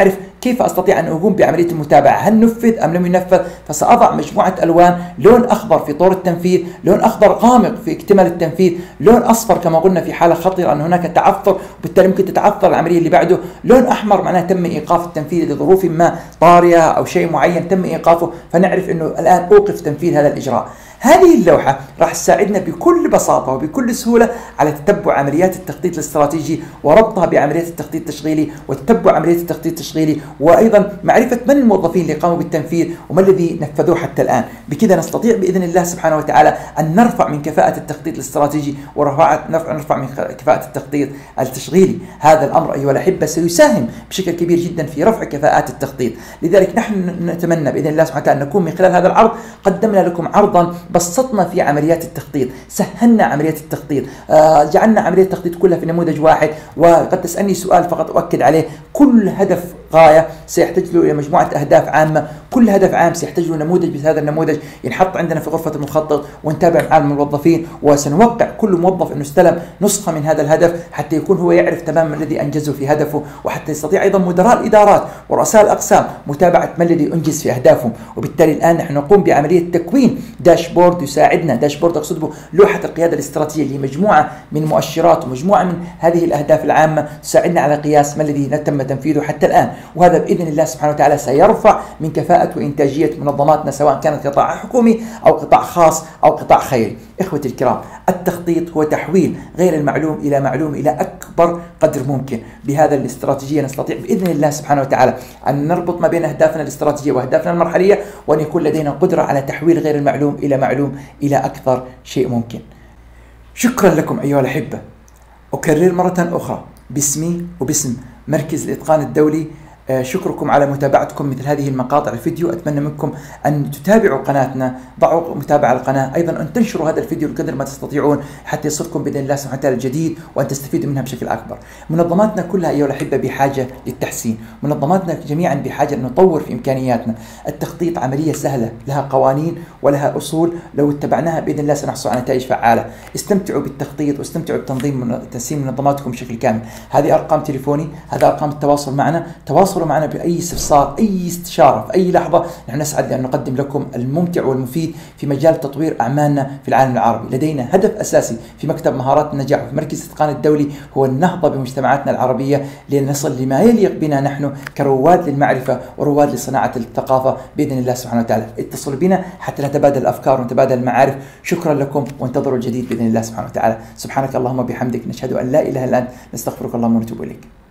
S1: كيف أستطيع أن أقوم بعملية المتابعة؟ هل نفذ أم لم ينفذ؟ فسأضع مجموعة ألوان، لون أخضر في طور التنفيذ، لون أخضر غامق في اكتمال التنفيذ، لون أصفر كما قلنا في حالة خطرة أن هناك تعثر وبالتالي ممكن تتعثر العملية اللي بعده، لون أحمر معناه تم إيقاف التنفيذ لظروف ما طارئة أو شيء معين تم إيقافه، فنعرف أنه الآن أوقف تنفيذ هذا الإجراء. هذه اللوحة راح تساعدنا بكل بساطة وبكل سهولة على تتبع عمليات التخطيط الاستراتيجي وربطها بعمليات التخطيط التشغيلي وتتبع عمليات التخطيط التشغيلي، وأيضا معرفة من الموظفين اللي قاموا بالتنفيذ وما الذي نفذوه حتى الآن. بكذا نستطيع بإذن الله سبحانه وتعالى أن نرفع من كفاءة التخطيط الاستراتيجي ورفع نرفع من كفاءة التخطيط التشغيلي. هذا الأمر أيها الأحبة سيساهم بشكل كبير جدا في رفع كفاءات التخطيط. لذلك نحن نتمنى بإذن الله سبحانه وتعالى أن نكون من خلال هذا العرض قدمنا لكم عرضا بسطنا في عمليات التخطيط، سهلنا عمليات التخطيط، آه جعلنا عملية التخطيط كلها في نموذج واحد. وقد تسألني سؤال فقط أؤكد عليه، كل هدف غاية سيحتاج له إلى مجموعة أهداف عامة، كل هدف عام سيحتاج له نموذج مثل هذا النموذج ينحط عندنا في غرفة المخطط ونتابع مع الموظفين، وسنوقع كل موظف أنه استلم نسخة من هذا الهدف حتى يكون هو يعرف تماما الذي أنجزه في هدفه، وحتى يستطيع أيضا مدراء الإدارات ورؤساء الأقسام متابعة ما الذي أنجز في أهدافهم. وبالتالي الآن نحن نقوم بعملية تكوين داشبورد يساعدنا، داشبورد أقصد به لوحة القيادة الاستراتيجية اللي هي مجموعة من المؤشرات ومجموعة من هذه الأهداف العامة تساعدنا على قياس ما الذي تم تنفيذه حتى الآن. وهذا بإذن الله سبحانه وتعالى سيرفع من كفاءة وإنتاجية منظماتنا سواء كانت قطاع حكومي أو قطاع خاص أو قطاع خيري. إخوتي الكرام، التخطيط هو تحويل غير المعلوم إلى معلوم إلى أكبر قدر ممكن. بهذا الاستراتيجية نستطيع بإذن الله سبحانه وتعالى أن نربط ما بين أهدافنا الاستراتيجية وأهدافنا المرحلية، وأن يكون لدينا قدرة على تحويل غير المعلوم إلى معلوم إلى أكثر شيء ممكن. شكرا لكم أيها الأحبة. أكرر مرة أخرى باسمي وباسم مركز الإتقان الدولي شكركم على متابعتكم مثل هذه المقاطع الفيديو. أتمنى منكم أن تتابعوا قناتنا، ضعوا متابعة على القناة، أيضا أن تنشروا هذا الفيديو بقدر ما تستطيعون حتى يصلكم بإذن الله سبحانه وتعالى الجديد وأن تستفيدوا منها بشكل أكبر. منظماتنا كلها أيها الأحبة بحاجة للتحسين، منظماتنا جميعا بحاجة أن نطور في إمكانياتنا. التخطيط عملية سهلة لها قوانين ولها أصول، لو اتبعناها بإذن الله سنحصل على نتائج فعالة. استمتعوا بالتخطيط واستمتعوا بتنظيم تنسيق منظماتكم بشكل كامل. هذه أرقام تليفوني، هذا أرقام التواصل معنا، تواصلوا معنا بأي استفسار، أي استشارة في أي لحظة. نحن نسعد لأن نقدم لكم الممتع والمفيد في مجال تطوير أعمالنا في العالم العربي. لدينا هدف أساسي في مكتب مهارات النجاح وفي مركز الإتقان الدولي هو النهضة بمجتمعاتنا العربية لنصل لما يليق بنا نحن كرواد للمعرفة ورواد لصناعة الثقافة بإذن الله سبحانه وتعالى. اتصلوا بنا حتى نتبادل الأفكار ونتبادل المعارف. شكرا لكم وانتظروا الجديد بإذن الله سبحانه وتعالى. سبحانك اللهم وبحمدك، نشهد أن لا إله إلا أنت، نستغفرك اللهم ونتوب إليك.